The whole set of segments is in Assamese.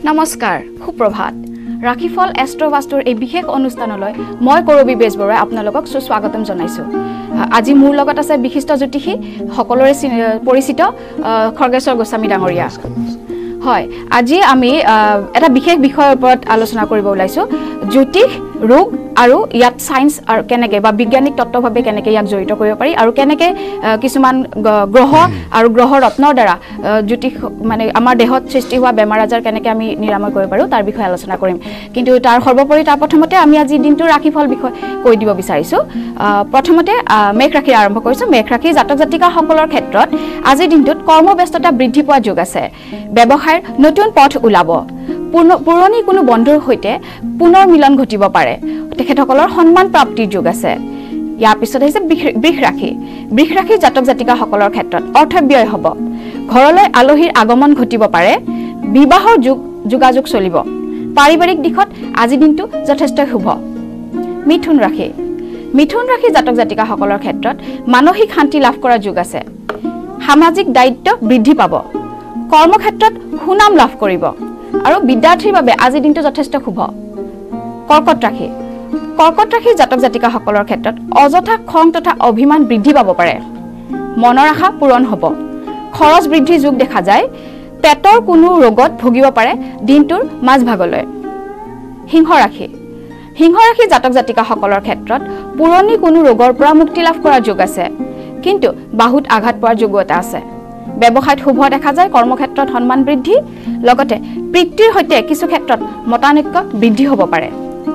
নমস্কাৰ সুপ্ৰভাত ৰাখিফল এষ্ট্ৰবাস্তুৰ এই বিশেষ অনুষ্ঠানলৈ মই কৰবী বেজবৰুৱাই আপোনালোকক সুস্বাগতম জনাইছো আজি মোৰ লগত আছে বিশিষ্ট জ্যোতিষী সকলোৰে পৰিচিত খৰ্গেশ্বৰ গোস্বামী ডাঙৰীয়া হয় আজি আমি এটা বিশেষ বিষয়ৰ ওপৰত আলোচনা কৰিব ওলাইছো জ্যোতিষ ৰোগ আৰু ইয়াত সায়েন্স আৰু কেনেকৈ বা বৈজ্ঞানিক তত্ত্বভাৱে কেনেকৈ ইয়াক জড়িত কৰিব পাৰি আৰু কেনেকৈ কিছুমান গ্ৰহ আৰু গ্ৰহ ৰত্নৰ দ্বাৰা জ্যোতিষ মানে আমাৰ দেহত সৃষ্টি হোৱা বেমাৰ আজাৰ কেনেকৈ আমি নিৰাময় কৰিব পাৰো তাৰ বিষয়ে আলোচনা কৰিম কিন্তু তাৰ সৰ্বোপৰি তাৰ প্ৰথমতে আমি আজি দিনটোৰ ৰাশিফল বিষয় কৈ দিব বিচাৰিছো প্ৰথমতে মেঘ ৰাশিৰ আৰম্ভ কৰিছো মেঘ ৰাশিৰ জাতক জাতিকাসকলৰ ক্ষেত্ৰত আজিৰ দিনটোত কৰ্মব্যস্ততা বৃদ্ধি পোৱাৰ যোগ আছে ব্যৱসায়ৰ নতুন পথ ওলাব পুৰণি কোনো বন্ধুৰ সৈতে পুনৰ মিলন ঘটিব পাৰে তেখেতসকলৰ সন্মান প্ৰাপ্তিৰ যোগ আছে ইয়াৰ পিছত হৈছে বৃষ ৰাশি জাতক জাতিকাসকলৰ ক্ষেত্ৰত অৰ্থব্যয় হ'ব ঘৰলৈ আলহীৰ আগমন ঘটিব পাৰে বিবাহৰ যোগাযোগ চলিব পাৰিবাৰিক দিশত আজি দিনটো যথেষ্ট শুভ মিথুন ৰাশি জাতক জাতিকাসকলৰ ক্ষেত্ৰত মানসিক শান্তি লাভ কৰাৰ যোগ আছে সামাজিক দায়িত্ব বৃদ্ধি পাব কৰ্মক্ষেত্ৰত সুনাম লাভ কৰিব আৰু বিদ্যাৰ্থীৰ বাবে আজি দিনটো যথেষ্ট শুভ কৰ্কট ৰাশি জাতক জাতিকাসকলৰ ক্ষেত্ৰত অযথা খং তথা অভিমান বৃদ্ধি পাব পাৰে মনৰ আশা পূৰণ হ'ব খৰচ বৃদ্ধিৰ যোগ দেখা যায় পেটৰ কোনো ৰোগত ভুগিব পাৰে দিনটোৰ মাজভাগলৈ সিংহ ৰাশি জাতক জাতিকাসকলৰ ক্ষেত্ৰত পুৰণি কোনো ৰোগৰ পৰা মুক্তি লাভ কৰাৰ যোগ আছে কিন্তু বাহুত আঘাত পোৱাৰ যোগ এটা আছে ব্যৱসায়ত শুভ দেখা যায় কৰ্মক্ষেত্ৰত সন্মান বৃদ্ধি লগতে পিতৃৰ সৈতে কিছু ক্ষেত্ৰত মতানৈক্য বৃদ্ধি হ'ব পাৰে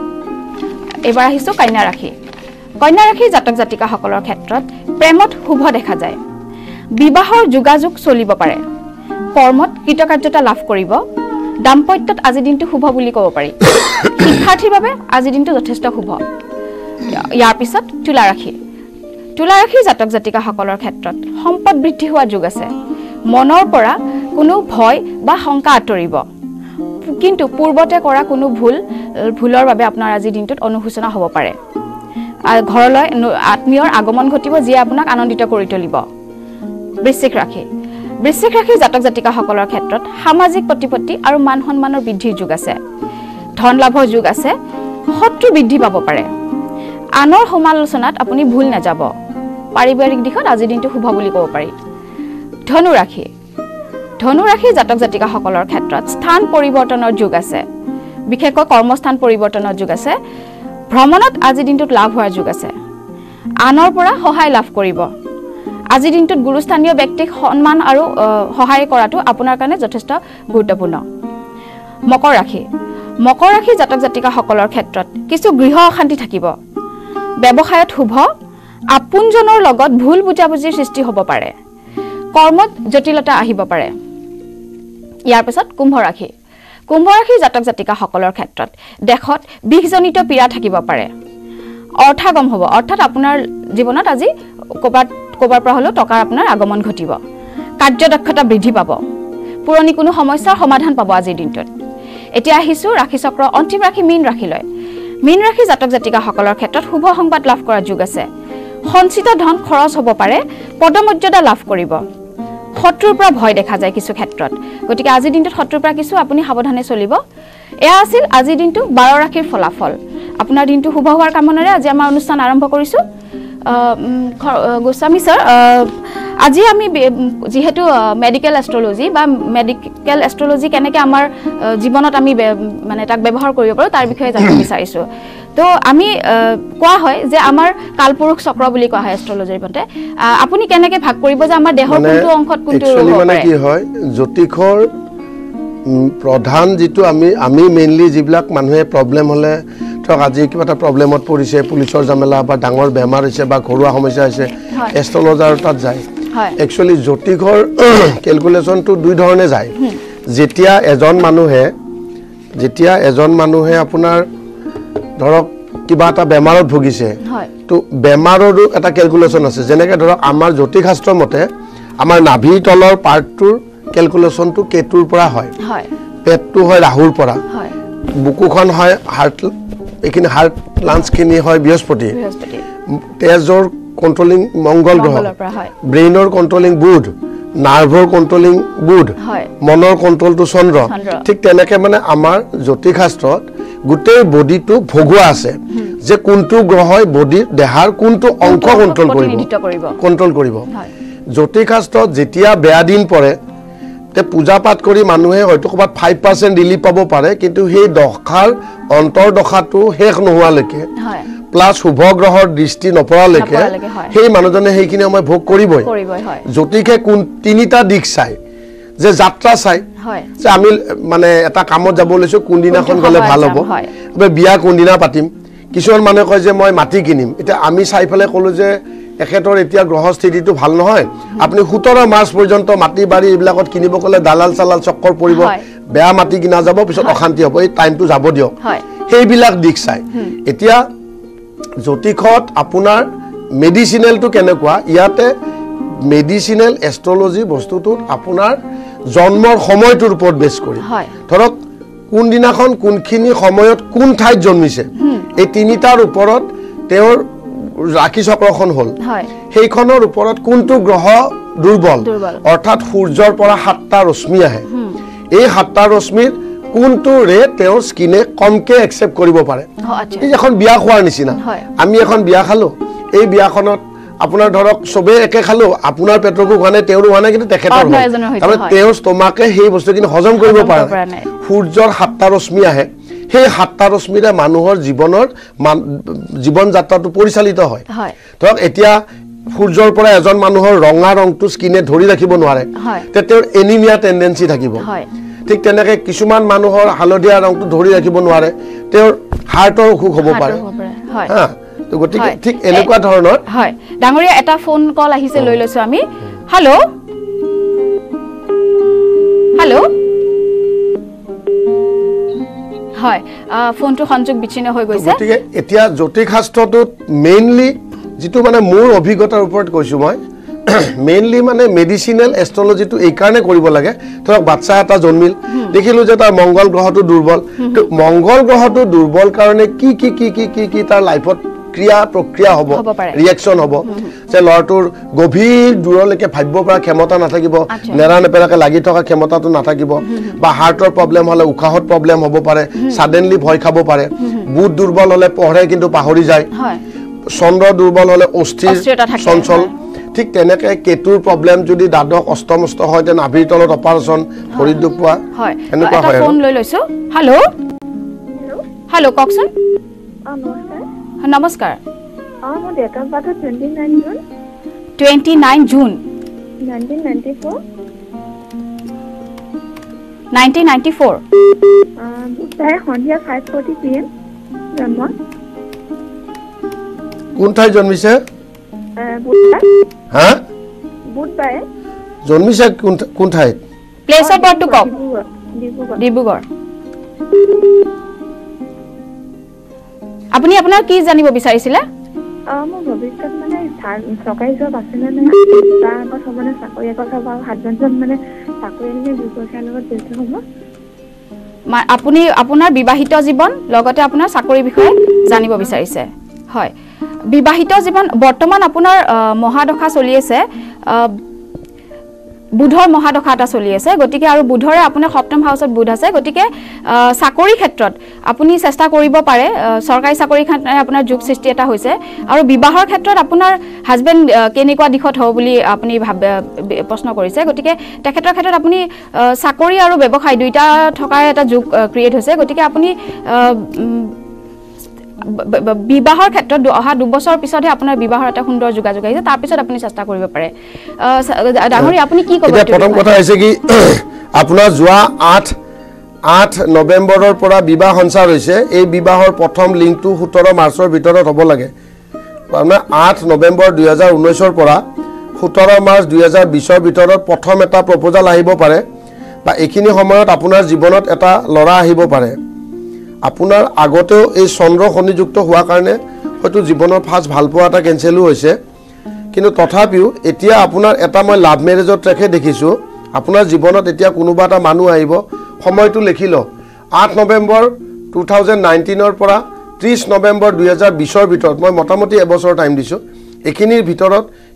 এবাৰ আহিছো কন্যা ৰাশি জাতক জাতিকাসকলৰ ক্ষেত্ৰত প্ৰেমত শুভ দেখা যায় বিবাহৰ যোগাযোগ চলিব পাৰে কৰ্মত কৃতকাৰ্যতা লাভ কৰিব দাম্পত্যত আজি দিনটো শুভ বুলি ক'ব পাৰি শিক্ষাৰ্থীৰ বাবে আজি দিনটো যথেষ্ট শুভ ইয়াৰ পিছত তুলা ৰাশি জাতক জাতিকাসকলৰ ক্ষেত্ৰত সম্পদ বৃদ্ধি হোৱাৰ যোগ আছে মনৰ পৰা কোনো ভয় বা শংকা আঁতৰিব কিন্তু পূৰ্বতে কৰা কোনো ভুলৰ বাবে আপোনাৰ আজি দিনটোত অনুশোচনা হ'ব পাৰে ঘৰলৈ আত্মীয়ৰ আগমন ঘটিব যিয়ে আপোনাক আনন্দিত কৰি তুলিব বৃশ্চিক ৰাশি জাতক জাতিকাসকলৰ ক্ষেত্ৰত সামাজিক প্ৰতিপত্তি আৰু মান সন্মানৰ বৃদ্ধিৰ যোগ আছে ধন লাভৰ যোগ আছে শত্ৰু বৃদ্ধি পাব পাৰে আনৰ সমালোচনাত আপুনি ভুল নাযাব পাৰিবাৰিক দিশত আজি দিনটো শুভ বুলি ক'ব পাৰি ধনু ৰাশি জাতক জাতিকাসকলৰ ক্ষেত্ৰত স্থান পৰিৱৰ্তনৰ যোগ আছে বিশেষকৈ কৰ্মস্থান পৰিৱৰ্তনৰ যোগ আছে ভ্ৰমণত আজি দিনটোত লাভ হোৱাৰ যোগ আছে আনৰ পৰা সহায় লাভ কৰিব আজি দিনটোত গুৰুস্থানীয় ব্যক্তিক সন্মান আৰু সহায় কৰাটো আপোনাৰ কাৰণে যথেষ্ট গুৰুত্বপূৰ্ণ মকৰ ৰাশি জাতক জাতিকাসকলৰ ক্ষেত্ৰত কিছু গৃহ অশান্তি থাকিব ব্যৱসায়ত শুভ আপোনজনৰ লগত ভুল বুজাবুজিৰ সৃষ্টি হ'ব পাৰে কৰ্মত জটিলতা আহিব পাৰে ইয়াৰ পিছত কুম্ভ ৰাশি জাতক জাতিকাসকলৰ ক্ষেত্ৰত দেশত বিষজনিত পীড়া থাকিব পাৰে অৰ্থাগম হ'ব অৰ্থাৎ আপোনাৰ জীৱনত আজি ক'বাৰ পৰা হ'লেও টকাৰ আপোনাৰ আগমন ঘটিব কাৰ্যদক্ষতা বৃদ্ধি পাব পুৰণি কোনো সমস্যাৰ সমাধান পাব আজিৰ দিনটোত এতিয়া আহিছো ৰাশিচক্ৰ অন্তিম ৰাশি মীন ৰাশি জাতক জাতিকাসকলৰ ক্ষেত্ৰত শুভ সংবাদ লাভ কৰাৰ যোগ আছে সঞ্চিত ধন খৰচ হ'ব পাৰে পদমৰ্যাদা লাভ কৰিব শত্ৰুৰ পৰা ভয় দেখা যায় কিছু ক্ষেত্ৰত গতিকে আজিৰ দিনটোত শত্ৰুৰ পৰা কিছু আপুনি সাৱধানে চলিব এয়া আছিল আজিৰ দিনটো 12 ৰাশিৰ ফলাফল আপোনাৰ দিনটো শুভ হোৱাৰ কামনাৰে আজি আমাৰ অনুষ্ঠান আৰম্ভ কৰিছো গোস্বামী স্যাৰ আজি আমি যেহেতু মেডিকেল এষ্ট্ৰলজি কেনেকৈ আমাৰ জীৱনত আমি মানে তাক ব্যৱহাৰ কৰিব পাৰো তাৰ বিষয়ে জানিব বিচাৰিছো তো আমি কোৱা হয় যে আমাৰ কালপুৰুষ চক্ৰ বুলি কোৱা হয় এষ্ট্ৰলজিৰ মতে আপুনি কেনেকৈ ভাগ কৰিব যে আমাৰ দেহৰ কোনটো অংশত কোনটো ৰোগ মানে কি হয় জ্যোতিষৰ প্ৰধান যেটো আমি মেইনলি যিবিলাক মানুহে প্ৰবলেম হলে ধৰক আজি কিবা এটা প্ৰবলেমত পৰিছে পুলিচৰ জামেলা বা ডাঙৰ বেমাৰ হৈছে বা ঘৰুৱা সমস্যা হৈছে এষ্ট্ৰলজাৰ তাত যায় একচুয়ালি জ্যোতিষৰ ক্যালকুলেশনটো দুই ধৰণে যায় যেতিয়া এজন মানুহে আপোনাৰ ধৰক কিবা এটা বেমাৰত ভুগিছে তো বেমাৰৰো এটা ক্যালকুলেশন আছে যেনেকৈ ধৰক আমাৰ জ্যোতিষ শাস্ত্ৰৰ মতে আমাৰ নাভিৰ তলৰ পাৰ্টটোৰ ক্যালকুলেশনটো কেতুৰ পৰা হয় পেটটো হয় ৰাহুৰ পৰা বুকুখন হয় হাৰ্ট এখিনি হাৰ্ট লাঞ্চখিনি হয় বৃহস্পতি তেজৰ কন্ট্রোলিং মঙ্গল গ্রহ ব্রেইনৰ কন্ট্রোলিং বুধ নাৰ্ভৰ কণ্ট্ৰলিং বুধ মনৰ কণ্ট্ৰলটো চন্দ্ৰ ঠিক তেনেকৈ মানে আমাৰ জ্যোতিষশাস্ত্ৰত গোটেই বডিটো ভগোৱা আছে যে কোনটো গ্ৰহই বডিৰ দেহাৰ কোনটো অংশ কণ্ট্ৰল কৰিব জ্যোতিষশাস্ত্ৰত যেতিয়া বেয়া দিন পৰে তে পূজা পাঠ কৰি মানুহে হয়তো ক'ৰবাত 5% ৰিলিফ পাব পাৰে কিন্তু সেই দশাৰ অন্তৰ্দশাটো শেষ নোহোৱালৈকে প্লাছ শুভ গ্ৰহৰ দৃষ্টি নপৰালৈকে সেই মানুহজনে সেইখিনি সময় ভোগ কৰিবই জ্যোতিষে কোন তিনিটা দিশ চাই যে যাত্ৰা চাই যে আমি মানে এটা কামত যাব লৈছো কোনদিনাখন গ'লে ভাল হ'ব বিয়া কোনদিনা পাতিম কিছুমান মানুহে কয় যে মই মাটি কিনিম এতিয়া আমি চাই পেলাই ক'লো যে এখেতৰ এতিয়া গ্ৰহ স্থিতিটো ভাল নহয় আপুনি 17 মাৰ্চ পৰ্যন্ত মাটি বাৰী এইবিলাকত কিনিব ক'লে দালাল চালাল চক্কৰ পৰিব বেয়া মাটি কিনা যাব পিছত অশান্তি হ'ব এই টাইমটো যাব দিয়ক সেইবিলাক দিশ চাই এতিয়া জ্যোতিষত আপোনাৰ মেডিচিনেলটো কেনেকুৱা ইয়াতে মেডিচিনেল এষ্ট্ৰলজি বস্তুটোত আপোনাৰ জন্মৰ সময়টোৰ ওপৰত বেছ কৰি ধৰক কোনদিনাখন কোনখিনি সময়ত কোন ঠাইত জন্মিছে এই তিনিটাৰ ওপৰত তেওঁৰ ৰাশি চক্ৰখন হ'ল সেইখনৰ ওপৰত কোনটো গ্ৰহ দুৰ্বল অৰ্থাৎ সূৰ্যৰ পৰা 7টা ৰশ্মি আহে এই 7টা ৰশ্মিৰ কোনটো ৰে তেওঁৰ স্কিনে কমকে একসেপ্ট কৰিব পাৰে এই এখন বিয়া খোৱাৰ নিচিনা আমি এখন বিয়া খালো এই বিয়াখনত আপোনাৰ ধৰক সবে একে খালো আপোনাৰ পেটৰকো হোৱা নাই তেওঁৰ হোৱা নাই কিন্তু তেখেতৰ তাৰমানে তেওঁৰ ষ্টমাকে সেই বস্তুখিনি হজম কৰিব পাৰে সূৰ্যৰ 7টা ৰশ্মি আহে সেই 7টা ৰশ্মিৰে মানুহৰ জীৱন যাত্ৰাটো পৰিচালিত হয় ধৰক এতিয়া সূৰ্যৰ পৰা এজন মানুহৰ ৰঙা ৰংটো স্কিনে ধৰি ৰাখিব নোৱাৰে তে তেওঁৰ এনিমিয়া টেন্ডেন্সি থাকিব ঠিক তেনেকৈ কিছুমান মানুহৰ হালধীয়া ৰংটো ধৰি ৰাখিব নোৱাৰে তেওঁৰ হাৰ্টৰ অসুখ হ'ব পাৰে হা তো গতিকে ঠিক এনেকুৱা ধৰণৰ হয় ডাঙৰীয়া এটা ফোন কল আহিছে লৈ লৈছো আমি হেল্ল' হেল্ল' হয় ফোনটো সংযোগ বিচ্ছিন্ন হৈ গৈছে গতিকে এতিয়া জ্যোতিষশাস্ত্ৰটোত মেইনলি যেটো মানে মোৰ অভিজ্ঞতাৰ ওপৰত কৈছো মই মেইনলি মানে মেডিচিনেল এষ্ট্ৰলজিটো এই কাৰণে কৰিব লাগে ধৰক বাচ্চা এটা জন্মিল দেখিলো যে তাৰ মংগল গ্ৰহটো দুৰ্বল তো মংগল গ্ৰহটো দুৰ্বল কাৰণে কি তাৰ লাইফত ক্ৰিয়া প্ৰক্ৰিয়া হ'ব ৰিএকচন হ'ব যে লৰটোৰ গভীৰ দূৰলৈকে ভাবিব পৰা ক্ষমতা নাথাকিব নেৰা নেপেৰাকে লাগি থকা ক্ষমতাটো নাথাকিব বা হাৰ্টৰ প্ৰব্লেম হ'লে উশাহত প্ৰব্লেম হ'ব পাৰে সাডেনলি ভয় খাব পাৰে বুধ দুৰ্বল হ'লে পঢ়ে কিন্তু পাহৰি যায় চন্দ্ৰ দুৰ্বল হ'লে অস্থিৰ চঞ্চল ঠিক তেনেকৈ কেতুৰ প্ৰব্লেম যদি দ্বাদশ অষ্টমস্ত হয় তেন নাভিৰ তলত অপাৰেশ্যন ভৰিত দুখ পোৱা এনেকুৱা হয় ফোন লৈ লৈছো হেল্ল' হেল্ল' কওকচোন নমস্কাৰ মোৰ ডেট অফ বাৰ্থ 29 জুন 1994 বুধবাৰে সন্ধিয়া 5:40 PM জন্ম কোন ঠাইত জন্মিছে হা বুধবাৰে জন্মিছে কোন ঠাইত প্লেস অফ বাৰ্থ কওক ডিব্ৰুগড় আপুনি আপোনাৰ কি জানিব বিচাৰিছিলে মোৰ ভৱিষ্যত মানে চৰকাৰী জব আছে নে নাই তাৰ আগত হ'ব নে চাকৰি আগত হ'ব আৰু হাজবেণ্ডজন মানে চাকৰি নে ব্যৱসায়ৰ লগত জড়িত হ'ব আপুনি আপোনাৰ বিবাহিত জীৱন লগতে আপোনাৰ চাকৰি বিষয়ে জানিব বিচাৰিছে হয় বিবাহিত জীৱন বৰ্তমান আপোনাৰ মহাদশা চলি আছে বুধৰ মহাদশা এটা চলি আছে গতিকে আৰু বুধৰে আপোনাৰ সপ্তম হাউসত বুধ আছে গতিকে চাকৰি ক্ষেত্ৰত আপুনি চেষ্টা কৰিব পাৰে চৰকাৰী চাকৰি ক্ষেত্ৰত আপোনাৰ যোগ সৃষ্টি এটা হৈছে আৰু বিবাহৰ ক্ষেত্ৰত আপোনাৰ হাজবেণ্ড কেনেকুৱা দিশত হ'ব বুলি আপুনি প্ৰশ্ন কৰিছে গতিকে তেখেতৰ ক্ষেত্ৰত আপুনি চাকৰি আৰু ব্যৱসায় দুইটা থকাৰ এটা যোগ ক্ৰিয়েট হৈছে গতিকে আপুনি বিবাহৰ ক্ষেত্ৰত অহা 2 বছৰ পিছতহে আপোনাৰ বিবাহৰ এটা সুন্দৰ যোগাযোগ আহিছে তাৰ পিছত আপুনি চেষ্টা কৰিব পাৰে ডাঙৰী আপুনি কি ক'ব প্ৰথম কথা হৈছে কি আপোনাৰ যোৱা 8 নৱেম্বৰৰ পৰা বিবাহ সঞ্চাৰ হৈছে এই বিবাহৰ প্ৰথম লিংকটো 17 মাৰ্চৰ ভিতৰত হ'ব লাগে মানে 8 নৱেম্বৰ 2019ৰ পৰা 17 মাৰ্চ 2020ৰ ভিতৰত প্ৰথম এটা প্ৰপ'জাল আহিব পাৰে বা এইখিনি সময়ত আপোনাৰ জীৱনত এটা ল'ৰা আহিব পাৰে আপোনাৰ আগতেও এই চন্দ্ৰ শনিযুক্ত হোৱাৰ কাৰণে হয়তো জীৱনৰ ফাৰ্ষ্ট ভাল পোৱা এটা কেঞ্চেলো হৈছে কিন্তু তথাপিও এতিয়া আপোনাৰ এটা মই লাভ মেৰেজৰ ট্ৰেকহে দেখিছোঁ আপোনাৰ জীৱনত এতিয়া কোনোবা এটা মানুহ আহিব সময়টো লিখি ল 8 নৱেম্বৰ 2019ৰ পৰা 30 নৱেম্বৰ 2020ৰ ভিতৰত মই মোটামুটি এবছৰ টাইম দিছোঁ এইখিনিৰ ভিতৰত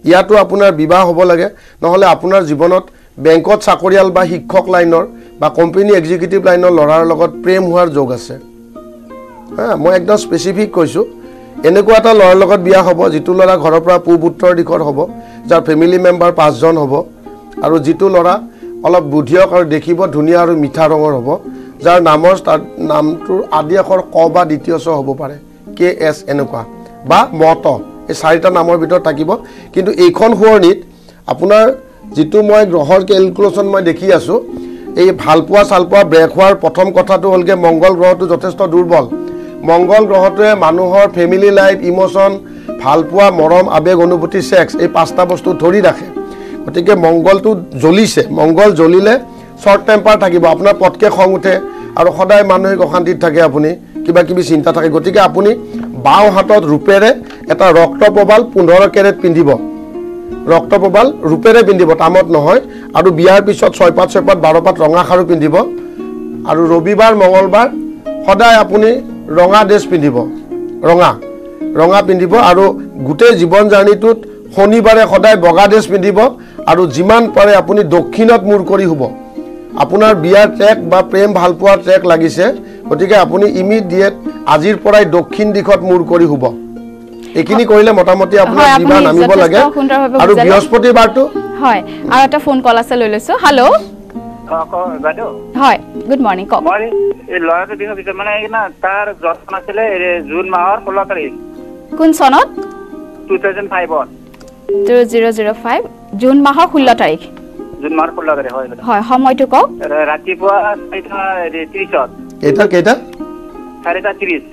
ইয়াতো আপোনাৰ বিবাহ হ'ব লাগে নহ'লে আপোনাৰ জীৱনত বেংকত চাকৰিয়াল বা শিক্ষক লাইনৰ বা কোম্পানী এক্সিকিউটিভ লাইনৰ ল'ৰাৰ লগত প্ৰেম হোৱাৰ যোগ আছে মই একদম স্পেচিফিক কৈছোঁ এনেকুৱা এটা ল'ৰাৰ লগত বিয়া হ'ব যিটো ল'ৰা ঘৰৰ পৰা পূব উত্তৰ দিশত হ'ব যাৰ ফেমিলি মেম্বাৰ 5 জন হ'ব আৰু যিটো ল'ৰা অলপ বুদ্ধিয়ক আৰু দেখিব ধুনীয়া আৰু মিঠা ৰঙৰ হ'ব যাৰ নামটোৰ আদি আখৰ ক বা দ্বিতীয় ছ হ'ব পাৰে KS এনেকুৱা বা মত এই 4টা নামৰ ভিতৰত থাকিব কিন্তু এইখন শুৱনিত আপোনাৰ যিটো মই গ্ৰহৰ কেলকুলেশ্যন মই দেখি আছোঁ এই ভালপোৱা চালপোৱা ব্ৰেক হোৱাৰ প্ৰথম কথাটো হ'লগে মংগল গ্ৰহটো যথেষ্ট দুৰ্বল মংগল গ্ৰহটোৱে মানুহৰ ফেমিলি লাইফ ইমোশন ভালপোৱা মৰম আবেগ অনুভূতি সেক্স এই 5টা বস্তু ধৰি ৰাখে গতিকে মংগলটো জ্বলিছে মংগল জ্বলিলে শৰ্ট টেম্পাৰ থাকিব আপোনাৰ পটকে খং উঠে আৰু সদায় মানসিক অশান্তিত থাকে আপুনি কিবা কিবি চিন্তা থাকে গতিকে আপুনি বাও হাতত ৰূপেৰে এটা ৰক্তপ্ৰবাল 15 কেৰেট পিন্ধিব ৰক্তপ্ৰবাল ৰূপেৰে পিন্ধিব তামত নহয় আৰু বিয়াৰ পিছত 6 পাত 12 পাত ৰঙা খাৰু পিন্ধিব আৰু ৰবিবাৰ মঙ্গলবাৰ সদায় আপুনি ৰঙা ড্ৰেছ পিন্ধিব ৰঙা পিন্ধিব আৰু গোটেই জীৱন জাৰ্নিটোত শনিবাৰে সদায় বগা ড্ৰেছ পিন্ধিব আৰু যিমান পাৰে আপুনি দক্ষিণত মূৰ কৰি হ'ব আপোনাৰ বিয়াৰ ট্ৰেক বা প্ৰেম ভালপোৱাৰ ট্ৰেক লাগিছে গতিকে আপুনি ইমিডিয়েট আজিৰ পৰাই দক্ষিণ দিশত মূৰ কৰি হ'ব এইখিনি কৰিলে মোটামুটি আপোনাৰ বিবাহ নামিব লাগে আৰু বৃহস্পতিবাৰটো হয় আৰু এটা ফোন কল আছে লৈ লৈছো হেল্ল' বাইদেউ হয় গুড মৰ্নিং কক মই এই ল'ৰাটোৰ বিষয়ে মানে না তাৰ জন্ম আছিলে জুন মাহৰ 16 তাৰিখ কোন চনত 2005 2005 জুন মাহৰ 16 তাৰিখ জুন মাহৰ 16 তাৰিখ হয় হয় সময়টো কক ৰাতিপুৱা 4:30 কেইটা 4:30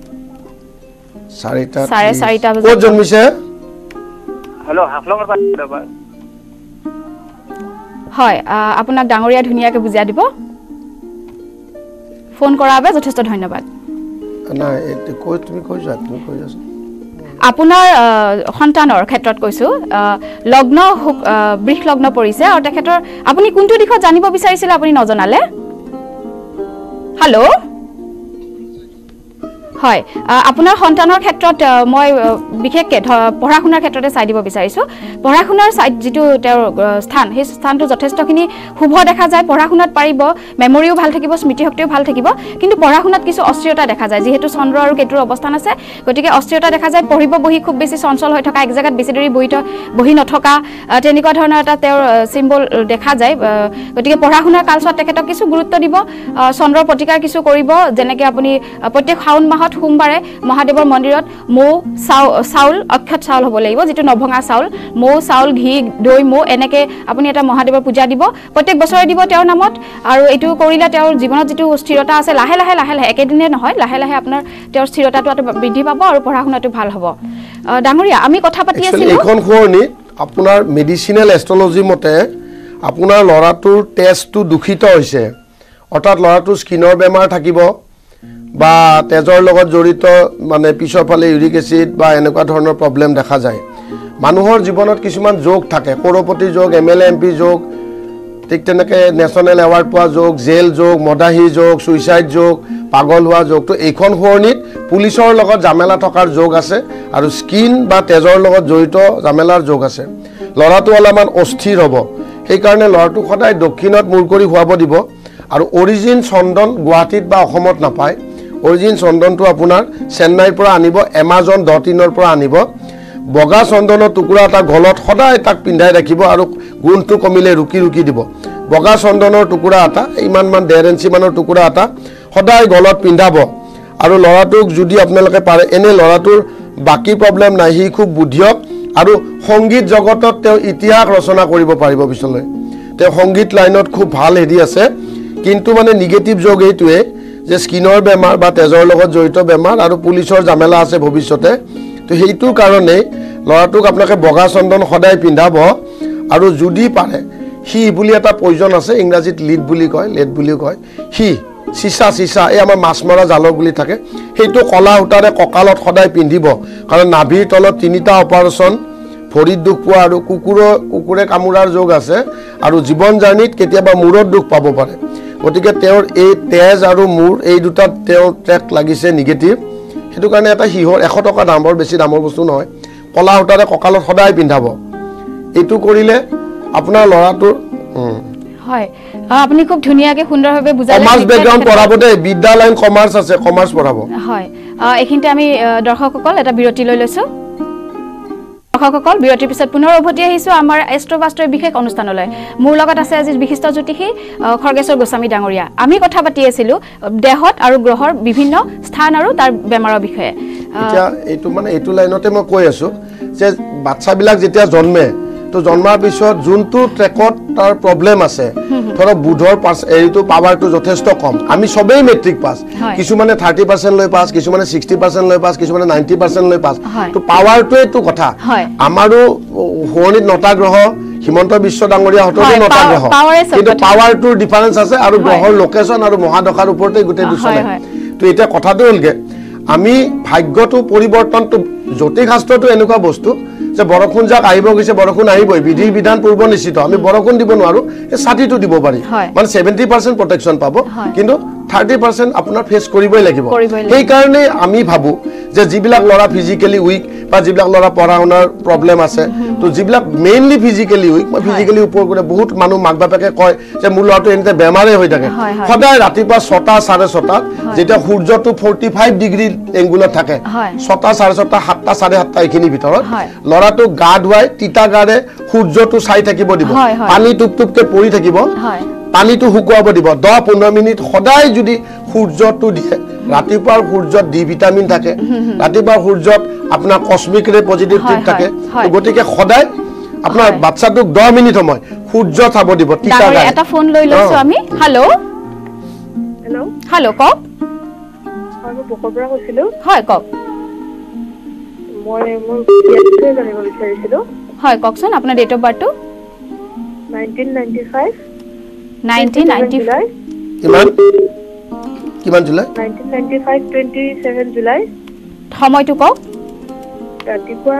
4:30 বজাত ক'ত জন্মিছে হেল্ল' হাফলঙৰ পৰা হয় আপোনাক ডাঙৰীয়া ধুনীয়াকৈ বুজাই দিব ফোন কৰাৰ বাবে যথেষ্ট ধন্যবাদ নাই তুমি কৈ যোৱা আপোনাৰ সন্তানৰ ক্ষেত্ৰত কৈছো লগ্ন বৃষ লগ্ন পৰিছে আৰু তেখেতৰ আপুনি কোনটো দিশত জানিব বিচাৰিছিল আপুনি নজনালে হেল্ল' হয় আপোনাৰ সন্তানৰ ক্ষেত্ৰত মই বিশেষকৈ পঢ়া শুনাৰ ক্ষেত্ৰতে চাই দিব বিচাৰিছো পঢ়া শুনাৰ সাইড যেটো তেওঁৰ স্থান সেই স্থানটো যথেষ্টখিনি শুভ দেখা যায় পঢ়া শুনাত পাৰিব মেমৰিও ভাল থাকিব স্মৃতি শক্তিও ভাল থাকিব কিন্তু পঢ়া শুনাত কিছু অস্থিৰতা দেখা যায় যেহেতু চন্দ্ৰ আৰু কেতুৰ অৱস্থান আছে গতিকে অস্থিৰতা দেখা যায় পঢ়িব বহি খুব বেছি চঞ্চল হৈ থকা এক জায়গাত বেছি দেৰি বহি নথকা তেনেকুৱা ধৰণৰ এটা তেওঁৰ সিম্বল দেখা যায় গতিকে পঢ়া শুনাৰ কালছোৱাত তেখেতক কিছু গুৰুত্ব দিব চন্দ্ৰৰ প্ৰতিকাৰ কিছু কৰিব যেনেকৈ আপুনি প্ৰত্যেক শাওন মাহত সোমবাৰে মহাদেৱৰ মন্দিৰত মৌ চাউল অক্ষত চাউল হ'ব লাগিব যেটো নভঙা চাউল মৌ চাউল ঘি দৈ মৌ এনেকৈ আপুনি এটা মহাদেৱৰ পূজা দিব প্ৰত্যেক বছৰে দিব তেওঁৰ নামত আৰু এইটো কৰিলে তেওঁৰ জীৱনত যেটো স্থিৰতা আছে লাহে লাহে একেদিনে নহয় লাহে লাহে আপোনাৰ তেওঁৰ স্থিৰতাটো বৃদ্ধি পাব আৰু পঢ়া শুনাটো ভাল হ'ব ডাঙৰীয়া আমি কথা পাতি আছিলো এইখন খোৰণি আপোনাৰ মেডিচিনেল এষ্ট্ৰলজি মতে আপোনাৰ ল'ৰাটোৰ টেষ্টটো দূষিত হৈছে অৰ্থাৎ ল'ৰাটোৰ স্কিনৰ বেমাৰ থাকিব বা তেজৰ লগত জড়িত মানে পিছৰ ফালে ইউৰিক এসিড বা এনেকুৱা ধৰণৰ প্ৰবলেম দেখা যায় মানুহৰ জীৱনত কিছুমান যোগ থাকে কৰপতি যোগ MLA MP যোগ ঠিক তেনেকৈ নেশ্যনেল এৱাৰ্ড পোৱা যোগ জেল যোগ মদাহী যোগ সুইচাইড যোগ পাগল হোৱা যোগটো এইখন শুৱনিত পুলিচৰ লগত জামেলা থকাৰ যোগ আছে আৰু স্কিন বা তেজৰ লগত জড়িত জামেলাৰ যোগ আছে ল'ৰাটো অলপমান অস্থিৰ হ'ব সেইকাৰণে ল'ৰাটো সদায় দক্ষিণত মূৰ কৰি শুৱাব দিব আৰু অৰিজিন চন্দন গুৱাহাটীত বা অসমত নাপায় অৰিজিন চন্দনটো আপোনাৰ চেন্নাইৰ পৰা আনিব Amazon.in পৰা আনিব বগা চন্দনৰ টুকুৰা এটা গলত সদায় তাক পিন্ধাই ৰাখিব আৰু গুণটো কমিলে ৰুকি দিব বগা চন্দনৰ টুকুৰা এটা ইমানমান 1.5 ইঞ্চি মানৰ টুকুৰা এটা সদায় গলত পিন্ধাব আৰু ল'ৰাটোক যদি আপোনালোকে পাৰে এনে ল'ৰাটোৰ বাকি প্ৰবলেম নাই হি খুব বুদ্ধিয়ক আৰু সংগীত জগতত তেওঁ ইতিহাস ৰচনা কৰিব পাৰিব পিছলৈ তেওঁ সংগীত লাইনত খুব ভাল হেৰি আছে কিন্তু মানে নিগেটিভ যোগ এইটোৱে যে স্কিনৰ বেমাৰ বা তেজৰ লগত জড়িত বেমাৰ আৰু পুলিচৰ জামেলা আছে ভৱিষ্যতে তো সেইটো কাৰণে ল'ৰাটোক আপোনালোকে বগা চন্দন সদায় পিন্ধাব আৰু যদি পাৰে হি বুলি এটা পয়জন আছে ইংৰাজীত লিড বুলি কয় হি চিচা এই আমাৰ মাছ মৰা জালক বুলি থাকে সেইটো কলা উটাৰে কঁকালত সদায় পিন্ধিব কাৰণ নাভিৰ তলত 3টা অপাৰেশ্যন ভৰিত দুখ পোৱা আৰু কুকুৰে কামুৰাৰ যোগ আছে আৰু জীৱন জাৰ্নিত কেতিয়াবা মূৰত দুখ পাব পাৰে গতিকে তেওঁৰ এই তেজ আৰু মূৰ এই দুটাত তেওঁৰ ট্ৰেক লাগিছে নিগেটিভ সেইটো কাৰণে এটা হিহৰ 100 টকা দামৰ বেছি দামৰ বস্তু নহয় কলা উটাৰে কঁকালত সদায় পিন্ধাব এইটো কৰিলে আপোনাৰ ল'ৰাটোৰ হয় আপুনি খুব ধুনিয়াকে সুন্দৰভাৱে বুজালে কমাৰ্চ বেকগ্ৰাউণ্ড পঢ়াব দে বিদ্যালয় কমাৰ্চ আছে কমাৰ্চ পঢ়াব হয় এইখিনিতে আমি দৰ্শকসকল এটা বিৰতি লৈ লৈছো দৰ্শকসকল বিৰতিৰ পিছত পুনৰ উভতি আহিছো আমাৰ এষ্ট্ৰোবাষ্টৰ বিশেষ অনুষ্ঠানলৈ মোৰ লগত আছে আজি বিশিষ্ট জ্যোতিষী খৰ্গেশ্বৰ গোস্বামী ডাঙৰীয়া আমি কথা পাতি আছিলো দেহত আৰু গ্ৰহৰ বিভিন্ন স্থান আৰু তাৰ বেমাৰৰ বিষয়ে এতিয়া এইটো মানে এইটো লাইনতে মই কৈ আছো যে বাচ্চাবিলাক যেতিয়া জন্মে তো জন্মাৰ পিছত যোনটো ট্ৰেকত তাৰ প্ৰব্লেম আছে ধৰক বুধৰ এইটো পাৱাৰটো যথেষ্ট কম আমি সবেই মেট্ৰিক পাছ কিছুমানে 30% লৈ পাছ কিছুমানে 60% লৈ পাছ কিছুমানে 90% লৈ পাছ তো পাৱাৰটোৱেটো কথা আমাৰো হোৱনিত নটা গ্ৰহ হিমন্ত বিশ্ব ডাঙৰীয়া হতৰে নটা গ্ৰহ কিন্তু পাৱাৰটোৰ ডিফাৰেন্স আছে আৰু গ্ৰহৰ লোকেশন আৰু মহাদশাৰ ওপৰতে গোটেই দুচলে তো এটা কথাটো হলগে আমি ভাগ্যটো পৰিৱৰ্তনটো জ্যোতিষশাস্ত্ৰটো এনেকুৱা বস্তু যে বৰষুণ যাক আহিব গৈছে বৰষুণ আহিবই বিধি বিধান পূৰ্ব নিশ্চিত আমি বৰষুণ দিব নোৱাৰো এই ছাতিটো দিব পাৰি মানে 70% প্ৰটেকশ্যন পাব কিন্তু 30% আপোনাৰ ফেস কৰিবই লাগিব এই কাৰণে আমি ভাবো যে যিবিলাক ল'ৰা ফিজিক্যালি উইক বা যিবিলাক ল'ৰা পঢ়া শুনাৰ প্ৰব্লেম আছে তো যিবিলাক মেইনলি ফিজিক্যালি উইক মই ফিজিক্যালি ওপৰ কৰে বহুত মানুহ মাক বাপেকে কয় যে মোৰ ল'ৰাটো এনিতে বেমাৰে হৈ থাকে সদায় ৰাতিপুৱা 6টা 6:30 যেতিয়া সূৰ্যটো 45 ডিগ্ৰী এংগুলত থাকে 6টা 6:30 7টা 7:30 এইখিনি ভিতৰত ল'ৰাটো গা ধুৱাই তিতা গাৰে সূৰ্যটো চাই থাকিব দিব পানী টুপটুপকে পৰি থাকিব পানীটো শুকুৱাব দিব 10-15 মিনিট সদায় যদি সূৰ্যটো দিয়ে ৰাতিপুৱাৰ সূৰ্যত ডি ভিটামিন থাকে ৰাতিপুৱাৰ সূৰ্যত আপোনাৰ কসমিক ৰে পজিটিভ টিপ থাকে গতিকে সদায় আপোনাৰ বাচ্চাটোক 10 মিনিট সময় সূৰ্য চাব দিব তিতা গাৰে এটা ফোন লৈ লৈছো আমি হেল্ল' হেল্ল' কক মই বকৰপৰা কৈছিলো হয় কক মই মোৰ বিয়াতে জানিব বিচাৰিছিলো হয় ককচোন আপোনাৰ ডেট অফ বাৰ্থটো 1995 কিমান জুলাই 1995 27 জুলাই সময়টো কক ৰাতিপুৱা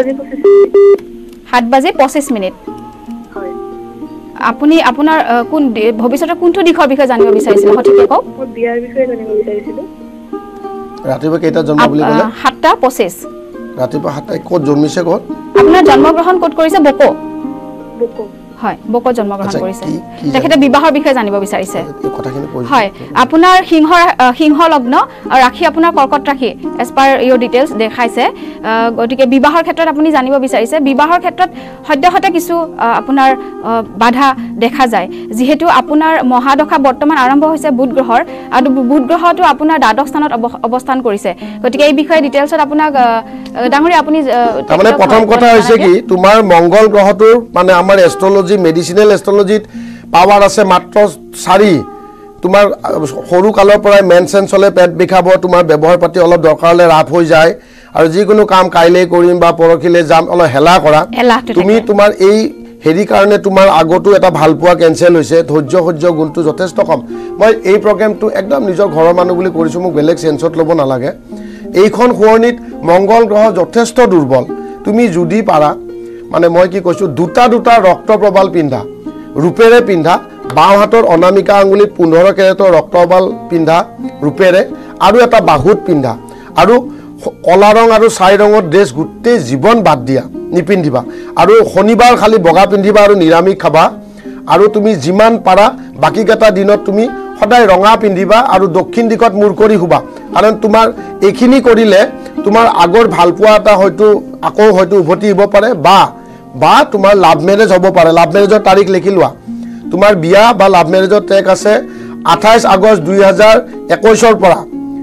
7:25 মিনিট হয় আপুনি আপোনাৰ কোন ভৱিষ্যতৰ কোনটো দিশৰ বিষয়ে জানিব বিচাৰিছিল সঠিককৈ কক মই বিয়াৰ বিষয়ে জানিব বিচাৰিছিলো ৰাতিপুৱা কেইটা জন্ম বুলি ক'লে 7:25 ৰাতিপুৱা 7টা ক'ত জন্মিছে ক'ত আপোনাৰ জন্মগ্ৰহণ ক'ত কৰিছে বকো বকো হয় বকো জন্মগ্ৰহণ কৰিছে তেখেতে বিবাহৰ বিষয়ে জানিব বিচাৰিছে কথাখিনি কৈছে হয় আপোনাৰ সিংহ লগ্ন ৰাখি আপোনাৰ কৰ্কট ৰাখি এজ পাৰ ইউৰ ডিটেইলছ দেখাইছে গতিকে বিবাহৰ ক্ষেত্ৰত আপুনি জানিব বিচাৰিছে বিবাহৰ ক্ষেত্ৰত সদ্যহতে কিছু আপোনাৰ বাধা দেখা যায় যেহেতু আপোনাৰ মহাদশা বৰ্তমান আৰম্ভ হৈছে বুধ গ্ৰহৰ আৰু বুধ গ্ৰহটো আপোনাৰ দ্বাদশ স্থানত অৱস্থান কৰিছে গতিকে এই বিষয়ে ডিটেইলছত আপোনাক ডাঙৰীয়া আপুনি তাৰমানে প্ৰথম কথা হৈছে কি তোমাৰ মংগল গ্ৰহটোৰ মানে আমাৰ এষ্ট্ৰলজি মেডিচিনেল এষ্ট্ৰলজিত পাৱাৰ আছে মাত্ৰ 4 তোমাৰ সৰু কালৰ পৰাই মেনচেন চলে পেট বিখাব তোমাৰ ব্যৱহাৰ পাতি অলপ দৰকাৰলে ৰাফ হৈ যায় আৰু যিকোনো কাম কাইলে কৰিম বা পৰখিলে যাম অলপ হেলা কৰা তুমি তোমাৰ এই হেৰি কাৰণে তোমাৰ আগতো এটা ভাল পোৱা কেনসেল হৈছে ধৈৰ্য গুণটো যথেষ্ট কম মই এই প্ৰগ্ৰামটো একদম নিজৰ ঘৰৰ মানুহ বুলি কৰিছো মোক বেলেগ সেন্সত ল'ব নালাগে এইখন হোৱনিত মংগল গ্ৰহ যথেষ্ট দুৰ্বল তুমি যদি পাৰা মানে মই কি কৈছো দুটা ৰক্ত প্ৰবাল পিন্ধা ৰূপেৰে পিন্ধা বাওঁ হাতৰ অনামিকা আঙুলিত 15 কেৰেটৰ ৰক্ত প্ৰবাল পিন্ধা ৰূপেৰে আৰু এটা বাহুত পিন্ধা আৰু কলা ৰং আৰু ছাই ৰঙৰ ড্ৰেছ গুটেই জীৱন বাদ দিয়া নিপিন্ধিবা আৰু শনিবাৰ খালি বগা পিন্ধিবা আৰু নিৰামিষ খাবা আৰু তুমি যিমান পাৰা বাকি কেটা দিনত তুমি সদায় ৰঙা পিন্ধিবা আৰু দক্ষিণ দিশত মূৰ কৰি শুবা কাৰণ তোমাৰ এইখিনি কৰিলে তোমাৰ আগৰ ভালপোৱা এটা হয়তো আকৌ হয়তো উভতি আহিব পাৰে বা তোমাৰ লাভ মেৰেজ হ'ব পাৰে লাভ মেৰেজৰ তাৰিখ লিখি লোৱা তোমাৰ বিয়া বা লাভ মেৰেজৰ ট্ৰেক আছে 28 আগষ্ট 2021 পৰা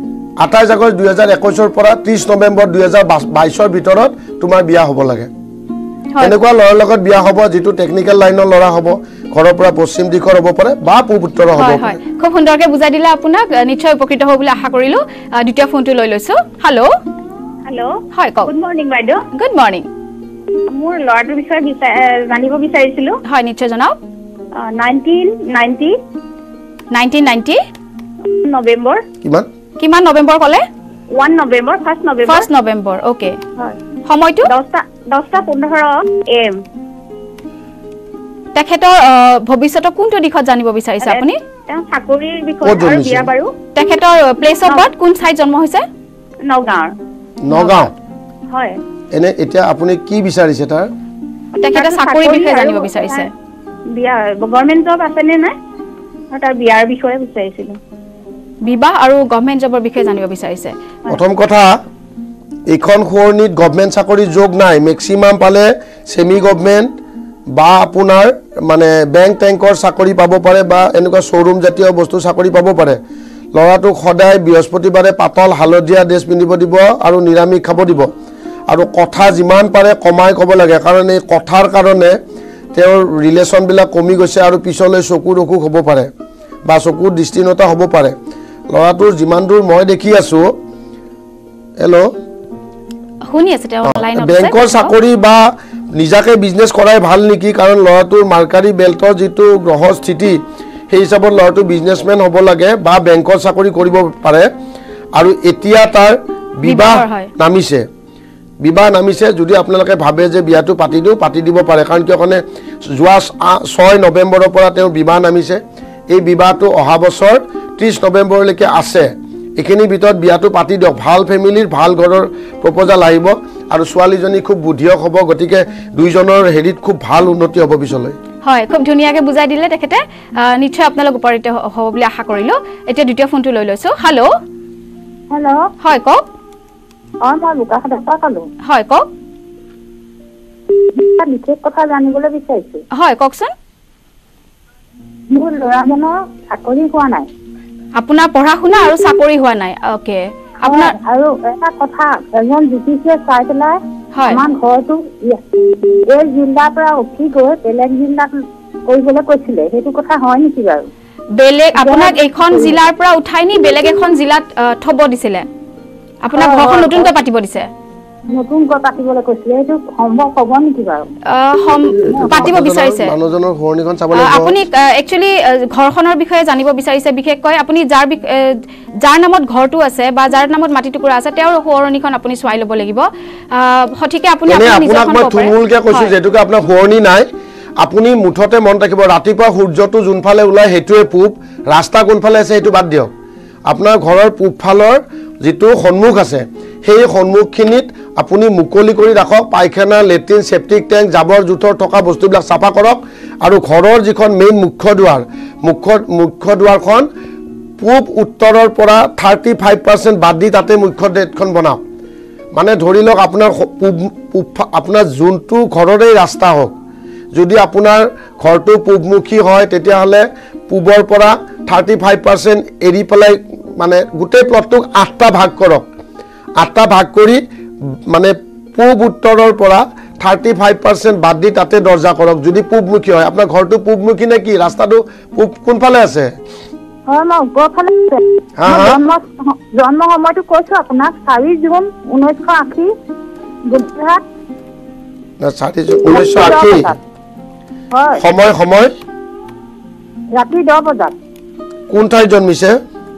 28 আগষ্ট 2021 পৰা 30 নৱেম্বৰ 2022 ভিতৰত তোমাৰ বিয়া হ'ব লাগে এনেকুৱা ল'ৰাৰ লগত বিয়া হ'ব যেটো টেকনিক্যাল লাইনৰ ল'ৰা হ'ব ঘৰৰ পৰা পশ্চিম দিশৰ হ'ব পাৰে বা পূব-উত্তৰ হ'ব পাৰে খুব সুন্দৰকৈ বুজাই দিলে আপোনাক নিশ্চয় উপকৃত হ'ব বুলি আশা কৰিলো দ্বিতীয় ফোনটো লৈ লৈছো হেল্ল' হয় কক গুড মৰ্নিং বাইদেউ গুড মৰ্নিং মোৰ ল'ৰাটোৰ বিষয়ে জানিব বিচাৰিছিলো হয় নিশ্চয় জনাওক 1990 নৱেম্বৰ কিমান নৱেম্বৰ ক'লে 1 নৱেম্বৰ 1 নৱেম্বৰ ওকে হয় সময়টো 10:15 AM তেখেতৰ ভৱিষ্যতৰ কোনটো দিশত জানিব বিচাৰিছে আপুনি চাকৰিৰ বিষয়ে আৰু বিয়া বাৰু তেখেতৰ প্লেস অফ বাৰ্থ কোন ঠাইত জন্ম হৈছে নগাঁও নগাঁও হয় এনে এতিয়া আপুনি কি বিচাৰিছে তাৰ তেখেতে চাকৰি বিষয়ে জানিব বিচাৰিছে বিয়া গভৰ্ণমেণ্ট জব আছে নে নাই আৰু তাৰ বিয়াৰ বিষয়ে বিচাৰিছিলো বিবাহ আৰু গভৰ্ণমেণ্ট জবৰ বিষয়ে জানিব বিচাৰিছে প্ৰথম কথা এইখন খৰণিত গভৰ্ণমেণ্ট চাকৰি যোগ নাই মেক্সিমাম পালে সেমি গভৰ্ণমেণ্ট বা আপোনাৰ মানে বেংক টেংকৰ চাকৰি পাব পাৰে বা এনেকুৱা শ্বৰুম জাতীয় বস্তু চাকৰি পাব পাৰে লৰাটোক সদায় বৃহস্পতিবাৰে পাতল হালধীয়া ড্ৰেছ পিন্ধিব দিব আৰু নিৰামিষ খাব দিব আৰু কথা যিমান পাৰে কমাই ক'ব লাগে কাৰণ এই কথাৰ কাৰণে তেওঁৰ ৰিলেশ্যনবিলাক কমি গৈছে আৰু পিছলৈ চকুৰ অসুখ হ'ব পাৰে বা চকুৰ দৃষ্টিহীনতা হ'ব পাৰে লৰাটোৰ যিমান দূৰ মই দেখি আছো হেল্ল' শুনি আছে তেওঁ অনলাইনত বেংকৰ চাকৰি বা নিজাকে বিজনেছ কৰাই ভাল নেকি কাৰণ লৰাটোৰ মাৰ্কাৰী বেল্টৰ যিটো গ্ৰহ স্থিতি সেই হিচাপত লৰাটো বিজনেছমেন হ'ব লাগে বা বেংকৰ চাকৰি কৰিব পাৰে আৰু এতিয়া তাৰ বিবাহ নামিছে যদি আপোনালোকে ভাবে যে বিয়াটো পাতি দিব পাৰে কাৰণ কিয়কনে যোৱা 6 নৱেম্বৰৰ পৰা তেওঁৰ বিবাহ নামিছে এই বিবাহটো অহা বছৰ 30 নৱেম্বৰলৈকে আছে এখিনি ভিতৰত বিয়াটো পাতি দিয়ক ভাল ফেমিলিৰ ভাল ঘৰৰ প্ৰপ'জাল আহিব আৰু ছোৱালীজনী খুব বুদ্ধিয়ক হ'ব গতিকে দুইজনৰ হেৰিত খুব ভাল উন্নতি হ'ব পিছলৈ হয় খুব ধুনীয়াকৈ বুজাই দিলে তেখেতে নিশ্চয় আপোনালোক উপৰিত হ'ব বুলি আশা কৰিলো এতিয়া দ্বিতীয় ফোনটো লৈ লৈছো হেল্ল' হয় কওক মই বোকাখাটৰ কলো হয় কওক বিশেষ কথা জানিবলৈ বিচাৰিছো হয় কওকচোন মোৰ ল'ৰাজনৰ চাকৰি হোৱা নাই আপোনাৰ পঢ়া শুনা আৰু চাকৰি হোৱা নাই ওকে আপোনাৰ আৰু এটা কথা এজন জ্যোতিষীয়ে চাই পেলাই আমাৰ ঘৰটো এই জিলাৰ পৰা উঠি গৈ বেলেগ জিলাত কৰিবলৈ কৈছিলে সেইটো কথা হয় নেকি বাৰু বেলেগ আপোনাক এইখন জিলাৰ পৰা উঠাই নি বেলেগ এখন জিলাত থব দিছিলে আপোনাক ঘৰখন নতুনকৈ পাতিব দিছে নতুনকৈ পাতিবলৈ কৈছিলে এইটো সম্ভৱ হ'ব নেকি বাৰু পাতিব বিচাৰিছে মানুহজনৰ ঘৰনিখন চাব লাগিব আপুনি একচুয়ালি ঘৰখনৰ বিষয়ে জানিব বিচাৰিছে বিশেষকৈ আপুনি যাৰ নামত ঘৰটো আছে বা যাৰ নামত মাটি টুকুৰা আছে তেওঁৰ ঘৰনিখন আপুনি চাই ল'ব লাগিব সঠিকে আপুনি আপোনাক মই থুলমূলকৈ কৈছো যেতুকে আপোনাৰ ঘৰনি নাই আপুনি মুঠতে মন ৰাখিব ৰাতিপুৱা সূৰ্যটো যোনফালে ওলাই হেতুৱে পূব ৰাস্তা কোনফালে আছে হেতু বাদ দিয়ক আপোনাৰ ঘৰৰ পূবফালৰ যিটো সন্মুখ আছে সেই সন্মুখখিনিত আপুনি মুকলি কৰি ৰাখক পায়খানা লেট্ৰিন সেপ্টিক ট্যাঙ্ক জাবৰ জোথৰ থকা বস্তুবিলাক চাফা কৰক আৰু ঘৰৰ যিখন মেইন মুখ্য দুৱাৰখন পূব উত্তৰৰ পৰা 35% বাদ দি তাতে মুখ্য গেটখন বনাওক মানে ধৰি লওক আপোনাৰ যোনটো ঘৰৰে ৰাস্তা হওক যদি আপোনাৰ ঘৰটো পূবমুখী হয় তেতিয়াহ'লে পূবৰ পৰা 35% এৰি পেলাই মানে গোটেই প্লটটোক 8টা ভাগ কৰক 8টা ভাগ কৰি মানে পূব উত্তৰৰ পৰা 35% বাদ দি তাতে দৰ্জা কৰক যদি পূবমুখী হয় আপোনাৰ ঘৰটো পূবমুখী নে কি ৰাস্তাটো পূব কোনফালে আছে হয় মই ওপৰফালে জন্ম সময়টো কৈছো আপোনাক 4 জুন 1980 গুজৰাট না 4 জুন 1980 সময় ৰাতি 10 বজাত কোন ঠাইত জন্মিছে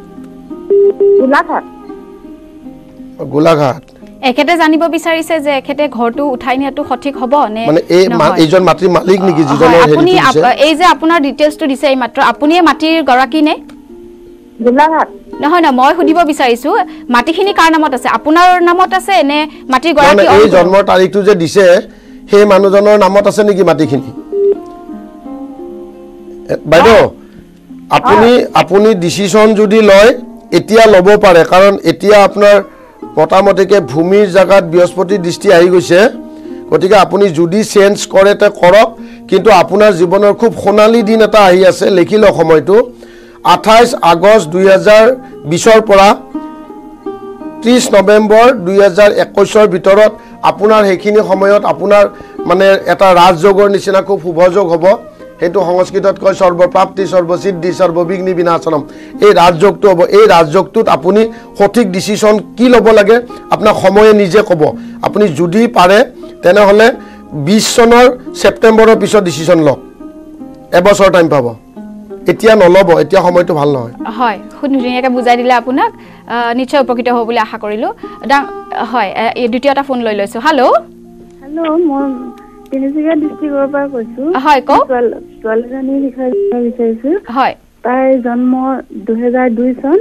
গোলাঘাট এখেতে জানিব বিচাৰিছে যে এখেতে ঘৰটো উঠাই নিয়াটো সঠিক হ'ব নে মানে এইজন মাটিৰ মালিক নেকি যিজনৰ আপুনি এই যে আপোনাৰ ডিটেইলছটো দিছে এই মাত্ৰ আপুনি মাটিৰ গৰাকী নে গোলাঘাট নহয় না মই সুধিব বিচাৰিছো মাটিখিনি কাৰ নামত আছে আপোনাৰ নামত আছে নে মাটিৰ গৰাকী এই জন্মৰ তাৰিখটো যে দিছে সেই মানুহজনৰ নামত আছে নেকি মাটিখিনি বাইদেউ আপুনি ডিসিশন যদি লয় এতিয়া ল'ব পাৰে কাৰণ এতিয়া আপোনাৰ মোটামুটিকে ভূমিৰ জায়গাত বৃহস্পতি দৃষ্টি আহি গৈছে গতিকে আপুনি যদি চেঞ্জ কৰে তে কৰক কিন্তু আপোনাৰ জীৱনৰ খুব সোণালী দিন এটা আহি আছে লিখিল সময়টো 28 আগষ্ট 2020 ৰ পৰা 30 নৱেম্বৰ 2021 ৰ ভিতৰত আপোনাৰ হেখিনি সময়ত আপোনাৰ মানে এটা ৰাজযোগৰ নিচিনা খুব শুভযোগ হ'ব হেতু সংস্কৃতত কয় সৰ্বপ্ৰাপ্তি সৰ্বসিদ্ধি সৰ্ববিঘ্নি বিনাশনম এই ৰাজযোগটো হ'ব এই ৰাজযোগটোত আপুনি সঠিক ডিসিশন কি ল'ব লাগে আপোনাৰ সময়ে নিজে ক'ব আপুনি যদি পাৰে তেনেহলে 20 চনৰ সেপ্টেম্বৰৰ পিছত ডিসিশন লওক এবছৰ টাইম পাব এতিয়া নলব এতিয়া সময়টো ভাল নহয় হয় খুনিয়াকে বুজাই দিলে আপোনাক নিশ্চয় উপকৃত হ'ব বুলি আশা কৰিলো হয় এই দ্বিতীয়টা ফোন লৈ লৈছো হেল্ল মই তিনিচুকীয়া ডিস্ট্ৰিক্টৰ পৰা কৈছো হয় কওক ছোৱালীজনীৰ বিষয়ে বিচাৰিছো হয় তাই জন্ম 2002 চন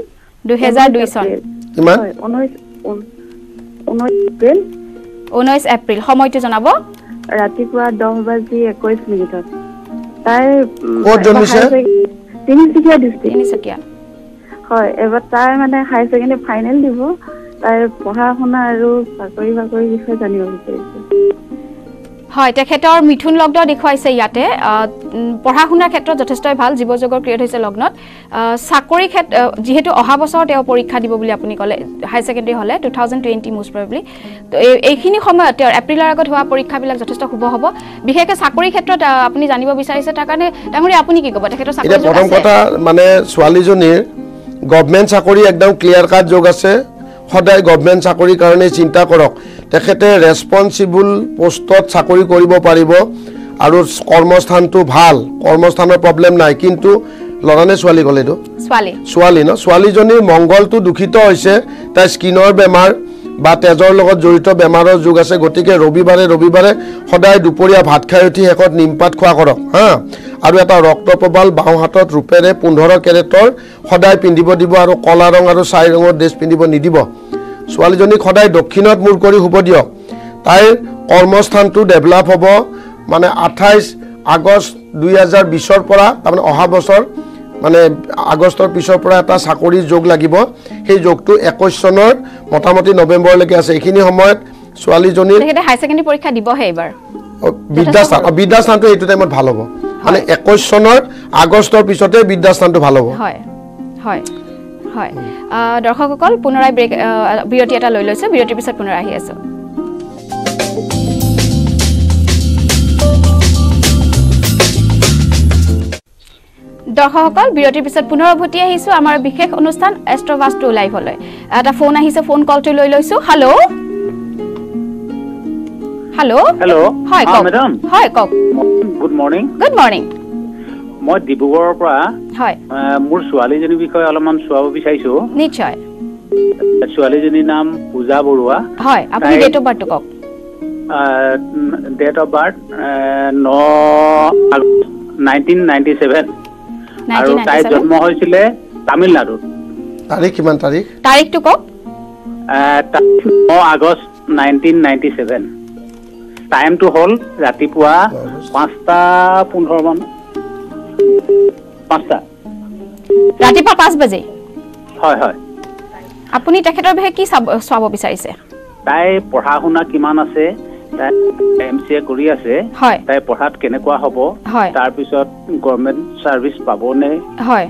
কিমান 19 এপ্ৰিল সময়টো জনাব ৰাতিপুৱা 10:21 তাই ক'ত জন্মিছে তিনিচুকীয়া ডিষ্ট্ৰিক্ট তিনিচুকীয়া হয় এবাৰ তাই মানে হাই ছেকেণ্ডাৰী ফাইনেল দিব তাই পঢ়া শুনা আৰু চাকৰি বাকৰি বিষয়ে জানিব বিচাৰিছে হয় তেখেতৰ মিথুন লগ্ন দেখুৱাইছে ইয়াতে পঢ়া শুনাৰ ক্ষেত্ৰত যথেষ্টই ভাল জীৱযোগৰ ক্ৰিয়েট হৈছে লগ্নত চাকৰি ক্ষেত্ৰ যেহেতু অহা বছৰ তেওঁ পৰীক্ষা দিব বুলি আপুনি ক'লে হাই ছেকেণ্ডাৰী হ'লে 2020 মোষ্ট প্ৰবেবলি তো এইখিনি সময়ত তেওঁৰ এপ্ৰিলৰ আগত হোৱা পৰীক্ষাবিলাক যথেষ্ট শুভ হ'ব বিশেষকৈ চাকৰি ক্ষেত্ৰত আপুনি জানিব বিচাৰিছে তাৰ কাৰণে ডাঙৰীয়া আপুনি কি ক'ব তেখেতৰ চাকৰি যোগ আছে প্ৰথম কথা মানে ছোৱালীজনীৰ গভৰ্ণমেণ্ট চাকৰি একদম ক্লিয়াৰ কাট যোগ আছে সদায় গভৰ্ণমেণ্ট চাকৰিৰ কাৰণে চিন্তা কৰক তেখেতে ৰেছপন্সিবল পোষ্টত চাকৰি কৰিব পাৰিব আৰু কৰ্মস্থানটো ভাল কৰ্মস্থানৰ প্ৰব্লেম নাই কিন্তু ল'ৰা নে ছোৱালী ক'লে এইটো ছোৱালী ন ছোৱালীজনীৰ মংগলটো দূষিত হৈছে তাই স্কিনৰ বেমাৰ বা তেজৰ লগত জড়িত বেমাৰৰ যোগ আছে গতিকে ৰবিবাৰে সদায় দুপৰীয়া ভাত খাই উঠি শেষত নিমপাত খোৱা কৰক হা আৰু এটা ৰক্তপ্ৰবাল বাওঁ হাতত ৰূপেৰে 15 কেৰেটৰ সদায় পিন্ধিব দিব আৰু কলা ৰং আৰু ছাই ৰঙৰ ড্ৰেছ পিন্ধিব নিদিব ছোৱালীজনীক সদায় দক্ষিণত মূৰ কৰি শুব দিয়ক তাইৰ কৰ্মস্থানটো ডেভেলপ হ'ব মানে 28 আগষ্ট 2020 পৰা তাৰমানে অহা বছৰ মানে আগষ্টৰ পিছৰ পৰা এটা চাকৰিৰ যোগ লাগিব সেই যোগটো 21 চনৰ মোটামুটি নৱেম্বৰলৈকে আছে এইখিনি সময়ত ছোৱালীজনীৰ তেখেতে হাই ছেকেণ্ডাৰী পৰীক্ষা দিবহে এবাৰ বিদ্যাস্থানটো এইটো টাইমত ভাল হ'ব মানে 21 চনৰ আগষ্টৰ পিছতে বিদ্যাস্থানটো ভাল হ'ব হয় হয় হয় দৰ্শকসকল পুনৰাই বিৰতি এটা লৈ লৈছে বিৰতিৰ পিছত পুনৰ আহি আছো দৰ্শকসকল বিৰতিৰ পিছত পুনৰ উভতি আহিছো আমাৰ বিশেষ অনুষ্ঠান এষ্ট্ৰভাষ্টু লাইভলৈ এটা ফোন আহিছে ফোন কলটো লৈ লৈছো হেল্ল' হয় মেডাম হয় কক গুড মৰ্নিং মই ডিব্ৰুগড়ৰ পৰা হয় মোৰ ছোৱালীজনীৰ বিষয়ে অলপমান চোৱাব বিচাৰিছো নিশ্চয় ছোৱালীজনীৰ নাম পূজা বৰুৱা হয় আপুনি ডেট অফ বাৰ্থটো কক ডেট অফ বাৰ্থ 1997 আৰু তাই জন্ম হৈছিলে তামিলনাডুত তাৰিখ কিমান তাৰিখটো কক 9 আগষ্ট 1997 টাইমটো হ'ল ৰাতিপুৱা 5:15 মান 5টা ৰাতিপুৱা 5 বাজে হয় আপুনি তেখেতৰ বিষয়ে কি চাব বিচাৰিছে তাই পঢ়া শুনা কিমান আছে তাই MCA কৰি আছে তাই পঢ়াত কেনেকুৱা হ'ব তাৰ পিছত গভৰ্ণমেণ্ট চাৰ্ভিচ পাবনে হয়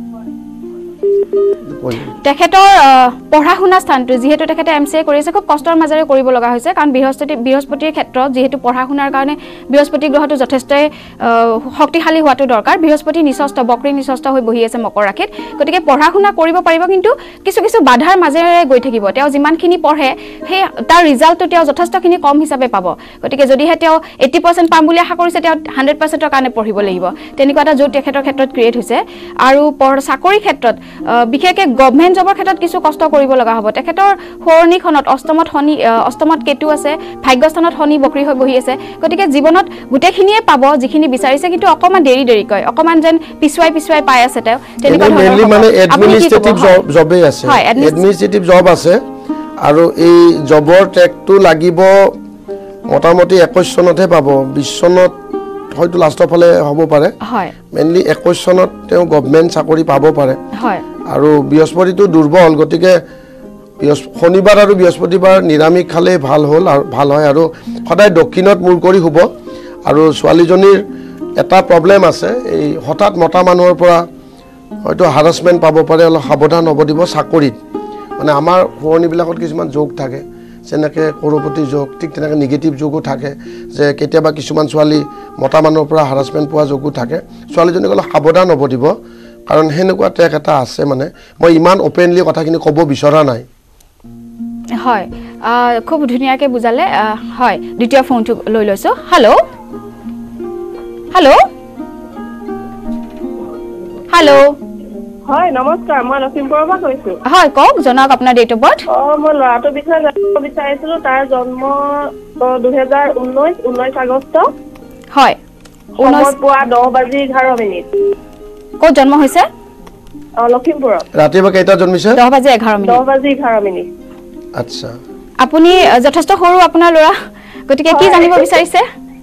তেখেতৰ পঢ়া শুনা স্থানটো যেহেতু তেখেতে MCA কৰিছে খুব কষ্টৰ মাজেৰে কৰিব লগা হৈছে কাৰণ বৃহস্পতিৰ ক্ষেত্ৰত যেহেতু পঢ়া শুনাৰ কাৰণে বৃহস্পতি গ্ৰহটো যথেষ্টই শক্তিশালী হোৱাটো দৰকাৰ বৃহস্পতি নিচস্ত বক্ৰী নিচস্ত হৈ বহি আছে মকৰ ৰাশিত গতিকে পঢ়া শুনা কৰিব পাৰিব কিন্তু কিছু বাধাৰ মাজেৰে গৈ থাকিব তেওঁ যিমানখিনি পঢ়ে সেই তাৰ ৰিজাল্টটো তেওঁ যথেষ্টখিনি কম হিচাপে পাব গতিকে যদিহে তেওঁ 80% পাম বুলি আশা কৰিছে তেওঁ 100%ৰ কাৰণে পঢ়িব লাগিব তেনেকুৱা এটা জোৰ তেখেতৰ ক্ষেত্ৰত ক্ৰিয়েট হৈছে আৰু চাকৰি ক্ষেত্ৰত বিশেষকৈ গভৰ্ণমেণ্ট জবৰ ক্ষেত্ৰত কিছু কষ্ট কৰিব লগা হ'ব তেখেতৰ সৰণীখনত অষ্টমত কেতু আছে ভাগ্যস্থানত শনি বক্ৰী হৈ বহি আছে গতিকে জীৱনত গোটেইখিনিয়ে পাব যিখিনি বিচাৰিছে কিন্তু অকমান দেৰিকৈ অকমান যেন পিছুৱাই পাই আছে তেওঁ তেনেকুৱা ধৰণৰ মানে এডমিনিষ্ট্ৰেটিভ জবে আছে এডমিনিষ্ট্ৰেটিভ জব আছে আৰু এই জবৰ ট্ৰেকটো লাগিব মোটামুটি 21 চনতহে পাব 20 চনত হয়তো লাষ্টৰ ফালে হ'ব পাৰে মেইনলি 21 চনত তেওঁ গভৰ্ণমেণ্ট চাকৰি পাব পাৰে আৰু বৃহস্পতিটো দুৰ্বল গতিকে শনিবাৰ আৰু বৃহস্পতিবাৰ নিৰামিষ খালে ভাল হয় আৰু সদায় দক্ষিণত মূৰ কৰি শুব আৰু ছোৱালীজনীৰ এটা প্ৰব্লেম আছে এই হঠাৎ মতা মানুহৰ পৰা হয়তো হাৰাছমেণ্ট পাব পাৰে অলপ সাৱধান হ'ব দিব চাকৰিত মানে আমাৰ শুৱনিবিলাকত কিছুমান যোগ থাকে যেনেকৈ কৰপতি যোগ ঠিক তেনেকৈ নিগেটিভ যোগো থাকে যে কেতিয়াবা কিছুমান ছোৱালী মতা মানুহৰ পৰা হাৰাছমেণ্ট পোৱা যোগো থাকে ছোৱালীজনীক অলপ সাৱধান হ'ব দিব কাৰণ সেনেকুৱা ট্ৰেক এটা আছে মানে মই ইমান অপেনলি কথাখিনি ক'ব বিচৰা নাই হয় খুব ধুনীয়াকৈ বুজালে হয় দ্বিতীয় ফোনটো লৈ লৈছো হেল্ল' হয় নমস্কাৰ মই লখিমপুৰৰ পৰা কৈছো হয় কওক জনাওক আপোনাৰ ডেট অফ বাৰ্থ মই ল'ৰাটোৰ বিষয়ে জানিব বিচাৰিছিলো তাৰ জন্ম 2019 আগষ্ট হয় 10:11 ক'ত জন্ম হৈছে লখিমপুৰত ৰাতিপুৱা কেইটা জন্মিছে 10:11 আচ্ছা আপুনি যথেষ্ট সৰু আপোনাৰ ল'ৰা গতিকে কি জানিব বিচাৰিছে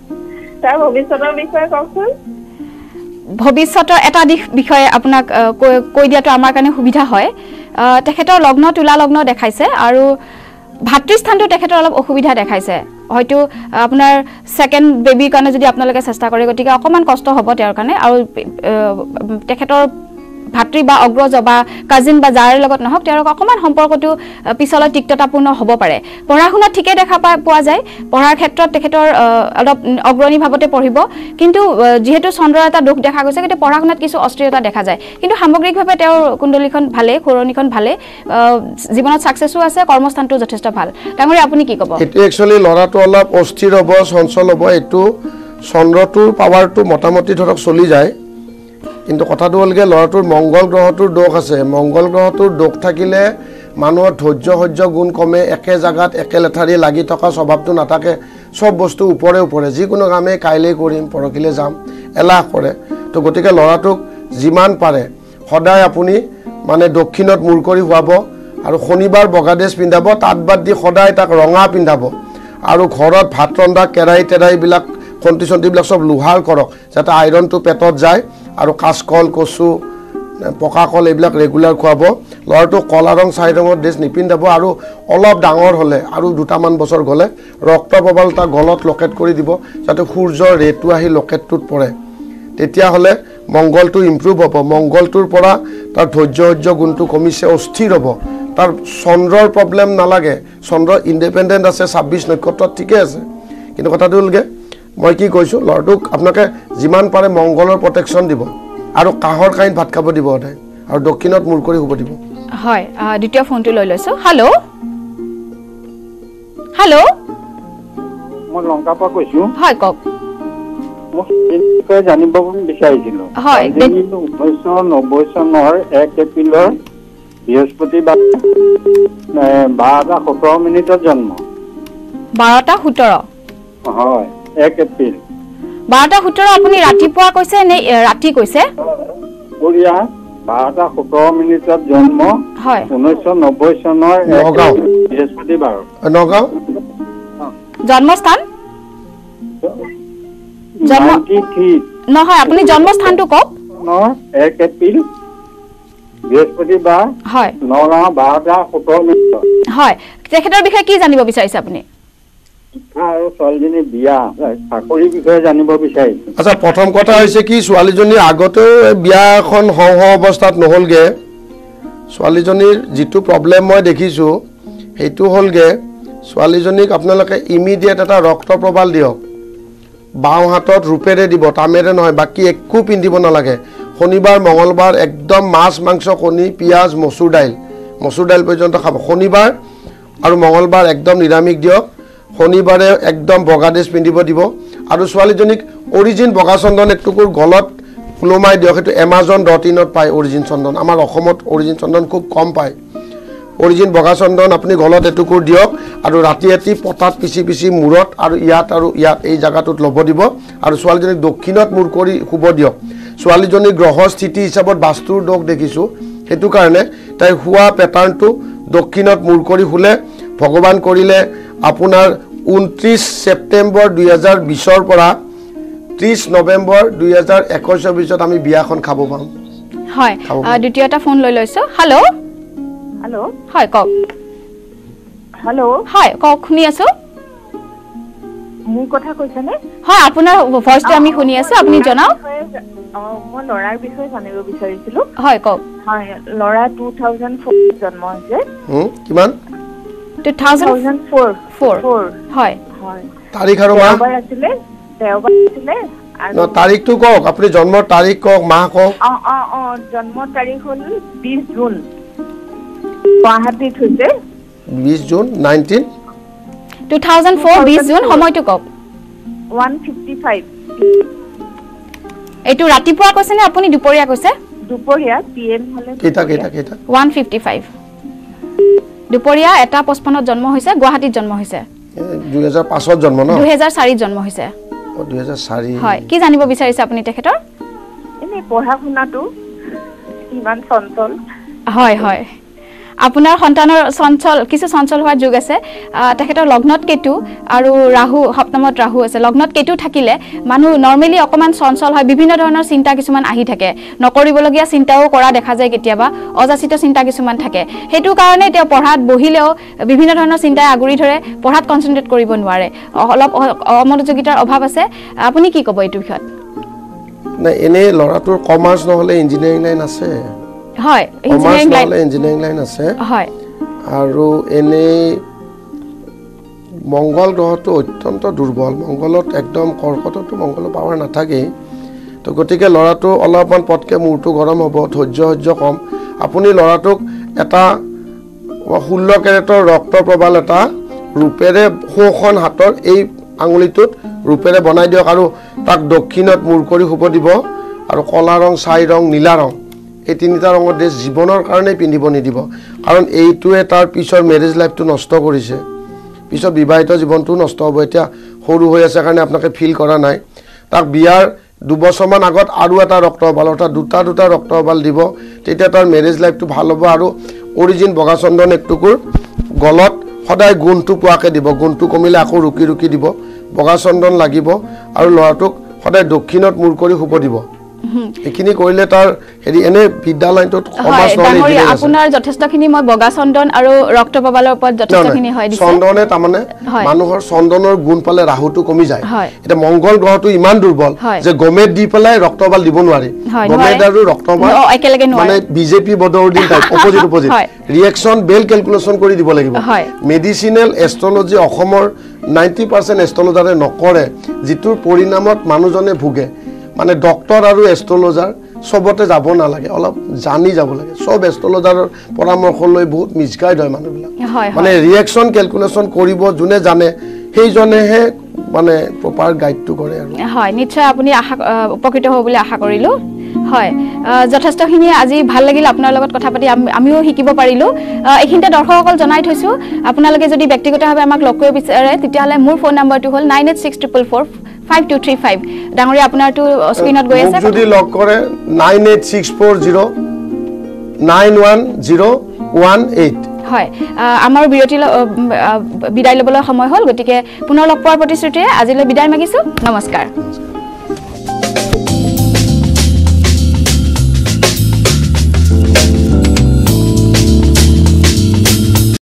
তাৰ ভৱিষ্যতৰ বিষয়ে কওকচোন। ভৱিষ্যতৰ এটা দিশ বিষয়ে আপোনাক কৈ দিয়াটো আমাৰ কাৰণে সুবিধা হয়। তেখেতৰ লগ্ন তুলা লগ্ন দেখাইছে আৰু ভাতৃস্থানটো তেখেতৰ অলপ অসুবিধা দেখাইছে। হয়তো আপোনাৰ সেকেন্ড বেবিৰ কাৰণে যদি আপোনালোকে চেষ্টা কৰে গতিকে অকমান কষ্ট হ'ব তেওঁৰ কাৰণে আৰু তেখেতৰ ভাতৃ বা অগ্ৰজ বা কাজিন বা যাৰ লগত নহওক তেওঁৰ অকমান সম্পৰ্কটো পিছলৈ তিক্ততাপূৰ্ণ হ'ব পাৰে। পঢ়া শুনা ঠিকে দেখা পোৱা যায়, পঢ়াৰ ক্ষেত্ৰত তেখেতৰ অলপ অগ্ৰণী ভাৱতে পঢ়িব, কিন্তু যিহেতু চন্দ্ৰৰ এটা দোষ দেখা গৈছে গতিকে পঢ়া শুনাত কিছু অস্থিৰতা দেখা যায়, কিন্তু সামগ্ৰিকভাৱে তেওঁৰ কুণ্ডলীখন ভালে, খোৰণীখন ভালে, জীৱনত ছাকচেছো আছে, কৰ্মস্থানটো যথেষ্ট ভাল। ডাঙৰীয়া আপুনি কি ক'ব? এইটো একচুৱেলি ল'ৰাটো অলপ অস্থিৰ হ'ব, চঞ্চল হ'ব। এইটো চন্দ্ৰটোৰ পাৱাৰটো মোটামুটি ধৰক চলি যায়, কিন্তু কথাটো হ'লগৈ ল'ৰাটোৰ মংগল গ্ৰহটোৰ দোষ আছে। মংগল গ্ৰহটোৰ দোষ থাকিলে মানুহৰ ধৈৰ্য সহ্য গুণ কমে, একে জেগাত একে লেঠাৰি লাগি থকা স্বভাৱটো নাথাকে, চব বস্তু ওপৰে ওপৰে, যিকোনো কামেই কাইলৈ কৰিম পৰহিলৈ যাম, এলাহ কৰে। তো গতিকে ল'ৰাটোক যিমান পাৰে সদায় আপুনি মানে দক্ষিণত মূৰ কৰি শুৱাব আৰু শনিবাৰ বগা ড্ৰেছ পিন্ধাব, তাত বাদ দি সদায় তাক ৰঙা পিন্ধাব আৰু ঘৰত ভাত ৰন্ধা কেৰাহী তেৰাহীবিলাক খন্তি চন্তিবিলাক চব লোহাৰ কৰক যাতে আইৰণটো পেটত যায়, আৰু কাঁচকল কচু পকা কল এইবিলাক ৰেগুলাৰ খুৱাব। ল'ৰাটোক কলা ৰং চাৰি ৰঙৰ ড্ৰেছ নিপিন্ধাব আৰু অলপ ডাঙৰ হ'লে আৰু দুটামান বছৰ গ'লে ৰক্ত প্ৰবাল তাৰ গলত লকেট কৰি দিব যাতে সূৰ্যৰ ৰেটো আহি লকেটটোত পৰে, তেতিয়াহ'লে মংগলটো ইম্প্ৰুভ হ'ব। মংগলটোৰ পৰা তাৰ ধৈৰ্য সহ্য গুণটো কমিছে, অস্থিৰ হ'ব। তাৰ চন্দ্ৰৰ প্ৰব্লেম নালাগে, চন্দ্ৰ ইণ্ডিপেণ্ডেণ্ট আছে, 26 নক্ষত্ৰত ঠিকে আছে, কিন্তু কথাটো হ'লগৈ মই কি কৈছোঁ ল'ৰাটোক আপোনালোকে যিমান পাৰে মংগলৰ প্ৰটেকশ্যন দিব আৰু কাঁহৰ কাঁহীত ভাত খাব দিব সদায় আৰু দক্ষিণত মূৰ কৰি শুব দিব। হয়, দ্বিতীয় ফোনটো লৈ লৈছোঁ। হেল্ল' হেল্ল', মই লংকাৰ পৰা কৈছোঁ। হয় কওক। মই জানিব বিচাৰিছিলোঁ। হয়, 1990 চনৰ 1 এপ্ৰিলৰ বৃহস্পতিবাৰ 12:17 জন্ম। 12:17? হয়, 1 এপ্ৰিল 12:17। আপুনি ৰাতিপুৱা কৈছে নে ৰাতি কৈছে? 12:17 জন্ম। হয়, 1990 চনৰ বৃহস্পতিবাৰ। নগাঁও জন্মস্থান? নহয়, আপুনি জন্মস্থানটো কওক। 1 এপ্ৰিল বৃহস্পতিবাৰ। হয়, নগাঁও 12:17। হয়, তেখেতৰ বিষয়ে কি জানিব বিচাৰিছে আপুনি? আৰু ছোৱালীজনী বিয়া চাকৰিৰ বিষয়ে জানিব বিচাৰিছো। আচ্ছা, প্ৰথম কথা হৈছে কি ছোৱালীজনী আগতেও বিয়াখন হওঁ হওঁ অৱস্থাত নহ'লগৈ। ছোৱালীজনীৰ যিটো প্ৰব্লেম মই দেখিছোঁ সেইটো হ'লগৈ ছোৱালীজনীক আপোনালোকে ইমিডিয়েট এটা ৰক্ত প্ৰবাল দিয়ক, বাওঁ হাতত ৰূপেৰে দিব, তামেৰে নহয়, বাকী একো পিন্ধিব নালাগে। শনিবাৰ মঙলবাৰ একদম মাছ মাংস কণী পিঁয়াজ মচুৰ দাইল পৰ্যন্ত খাব। শনিবাৰ আৰু মঙলবাৰ একদম নিৰামিষ দিয়ক, শনিবাৰে একদম বগা ড্ৰেছ পিন্ধিব দিব আৰু ছোৱালীজনীক অৰিজিন বগা চন্দন একটুকুৰ গলত ওলোমাই দিয়ক। সেইটো Amazon.in পায় অৰিজিন চন্দন, আমাৰ অসমত অৰিজিন চন্দন খুব কম পায়। অৰিজিন বগা চন্দন আপুনি গলত এটুকুৰ দিয়ক আৰু ৰাতি ৰাতি পতাত পিচি পিচি মূৰত আৰু ইয়াত এই জেগাটোত ল'ব দিব আৰু ছোৱালীজনীক দক্ষিণত মূৰ কৰি শুব দিয়ক। ছোৱালীজনীৰ গ্ৰহ স্থিতি হিচাপত বাস্তুৰ দোষ দেখিছোঁ, সেইটো কাৰণে তাই শোৱা পেটাৰ্ণটো দক্ষিণত মূৰ কৰি শুলে ভগৱান কৰিলে আপোনাৰ 29 ছেপ্টেম্বৰ 2020 পৰা 30 নৱেম্বৰ 2021 ভিতৰত আমি বিয়াখন খাব পাম। হয়, দ্বিতীয়টা ফোন লৈ লৈছোঁ। হেল্ল', হয় কওক। হেল্ল', হয় কওক, শুনি আছোঁ। মোৰ কথা কৈছেনে? হয়, আপোনাৰ ভইচটো আমি শুনি আছোঁ, আপুনি জনাওক। মই ল'ৰাৰ বিষয়ে জানিব বিচাৰিছিলোঁ। হয় কওক। হয়, ল'ৰা 2004 জন্ম হৈছে। কিমান? 2004। হয়, তাৰিখ আৰু মাহ? দেওবাৰ আছিলে। তাৰিখটো কওক, আপুনি জন্মৰ তাৰিখ কওক, মাহ কওক। জন্মৰ তাৰিখ হ'ল 20 জুন, গুৱাহাটীত হৈছে। 20 জুন 2004 20 জুন, সময়টো কওক। 1:55। এইটো ৰাতিপুৱা কৈছে নে আপুনি দুপৰীয়া কৈছে? দুপৰীয়া PM হলে কেইটা 1:55 দুপৰীয়া 1:55 জন্ম হৈছে, গুৱাহাটীত জন্ম হৈছে। 2005 জন্ম ন? 2004 জন্ম হৈছে। 2004। হয়, কি জানিব বিচাৰিছে আপুনি তেখেতৰ? এনে পঢ়া শুনাটো ইমান চঞ্চল। হয় হয়, আপোনাৰ সন্তানৰ কিছু চঞ্চল হোৱাৰ যোগ আছে তেখেতৰ লগ্নত কেতু আৰু ৰাহু সপ্তমত ৰাহু আছে লগ্নত কেতু থাকিলে মানুহ নৰ্মেলি অকমান চঞ্চল হয় বিভিন্ন ধৰণৰ চিন্তা কিছুমান আহি থাকে নকৰিবলগীয়া চিন্তাও কৰা দেখা যায় কেতিয়াবা অযাচিত চিন্তা কিছুমান থাকে সেইটো কাৰণে তেওঁ পঢ়াত বহিলেও বিভিন্ন ধৰণৰ চিন্তাই আগুৰি ধৰে পঢ়াত কনসেন্ট্ৰেট কৰিব নোৱাৰে অলপ অমনোযোগিতাৰ অভাৱ আছে আপুনি কি ক'ব এইটো বিষয়ত না এনে লৰাটোৰ কমাৰ্চ নহলে ইঞ্জিনিয়াৰিং লাইন আছে হয় ইঞ্জিনিয়াৰিং লাইন আছে হয় আৰু এনে মংগল গ্ৰহটো অত্যন্ত দুৰ্বল মংগলত একদম কৰ্কটতো মংগলৰ পাৱাৰ নাথাকে তো গতিকে লৰাটো অলপমান পটকে মূৰটো গৰম হ'ব ধৈৰ্য কম আপুনি লৰাটোক এটা 16 কেৰেটৰ ৰক্ত প্ৰবাল এটা ৰূপেৰে সোখন হাতৰ এই আঙুলিটোত ৰূপেৰে বনাই দিয়ক আৰু তাক দক্ষিণত মূৰ কৰি শুব দিব আৰু কলা ৰং ছাই ৰং নীলা ৰং এই তিনিটা ৰঙৰ ড্ৰেছ জীৱনৰ কাৰণে পিন্ধিব নিদিব কাৰণ এইটোৱে তাৰ পিছৰ মেৰেজ লাইফটো নষ্ট কৰিছে পিছত বিবাহিত জীৱনটো নষ্ট হ'ব এতিয়া সৰু হৈ আছে কাৰণে আপোনাকে ফিল কৰা নাই তাক বিয়াৰ 2 বছৰমান আগত আৰু এটা ৰক্তবাল অৰ্থাৎ দুটা ৰক্তবাল দিব তেতিয়া তাৰ মেৰেজ লাইফটো ভাল হ'ব আৰু অৰিজিন বগা চন্দন একটুকুৰ গলত সদায় গুণটো পোৱাকে দিব গুণটো কমিলে আকৌ ৰুকি দিব বগা চন্দন লাগিব আৰু লৰাটোক সদায় দক্ষিণত মূৰ কৰি শুব দিব এখিনি কৰিলে তাৰ হেৰি এনে বিদ্যালয়টোত সমাজ নলে আপোনাৰ যথেষ্টখিনি মই বগা চন্দন আৰু ৰক্তপ্ৰবালৰ ওপৰত যথেষ্টখিনি হয় দিছে চন্দনে তাৰমানে মানুহৰ চন্দনৰ গুণ পালে ৰাহুটো কমি যায় এটা মংগল গ্ৰহটো ইমান দুৰ্বল যে গমেট দি পেলাই ৰক্তবাল দিব নোৱাৰি গমেট আৰু ৰক্তবাল একেলগে নোৱাৰে মানে BJP Badruddin type opposite reaction বেল ক্যালকুলেশন কৰি দিব লাগিব মেডিচিনেল এষ্ট্ৰলজি অসমৰ 90% এষ্ট্ৰলজাৰে নকৰে যিটোৰ পৰিণামত মানুহজনে ভুগে মানে ডক্টৰ আৰু এষ্ট্ৰলজাৰ সবতে যাব নালাগে অলপ জানি যাব লাগে সব এষ্ট্ৰলজাৰৰ পৰামৰ্শ লৈ বহুত মিসগাইড হয় মানুহবিলাক মানে ৰিএকচন ক্যালকুলেশন কৰিব যোনে জানে সেইজনেহে মানে প্ৰপাৰ গাইডটো কৰে আৰু হয় নিশ্চয় আপুনি উপকৃত হ'ব বুলি আশা কৰিলো হয় যথেষ্টখিনি আজি ভাল লাগিল আপোনাৰ লগত কথা পাতি আমিও শিকিব পাৰিলো এইখিনিতে দৰ্শকসকল জনাই থৈছো আপোনালোকে যদি ব্যক্তিগতভাৱে আমাক লগ কৰিব বিচাৰে তেতিয়াহলে মোৰ ফোন নম্বৰটো হ'ল 9864445235 ডাঙৰীয়া আপোনাৰটো স্ক্ৰিনত গৈ আছে যদি লগ কৰে 9864091018 হয় আমাৰ বিদায় লবলৈ সময় হ'ল গতিকে পুনৰ লগ পোৱাৰ প্ৰতিশ্ৰুতিৰে আজিলৈ বিদায় মাগিছো নমস্কাৰ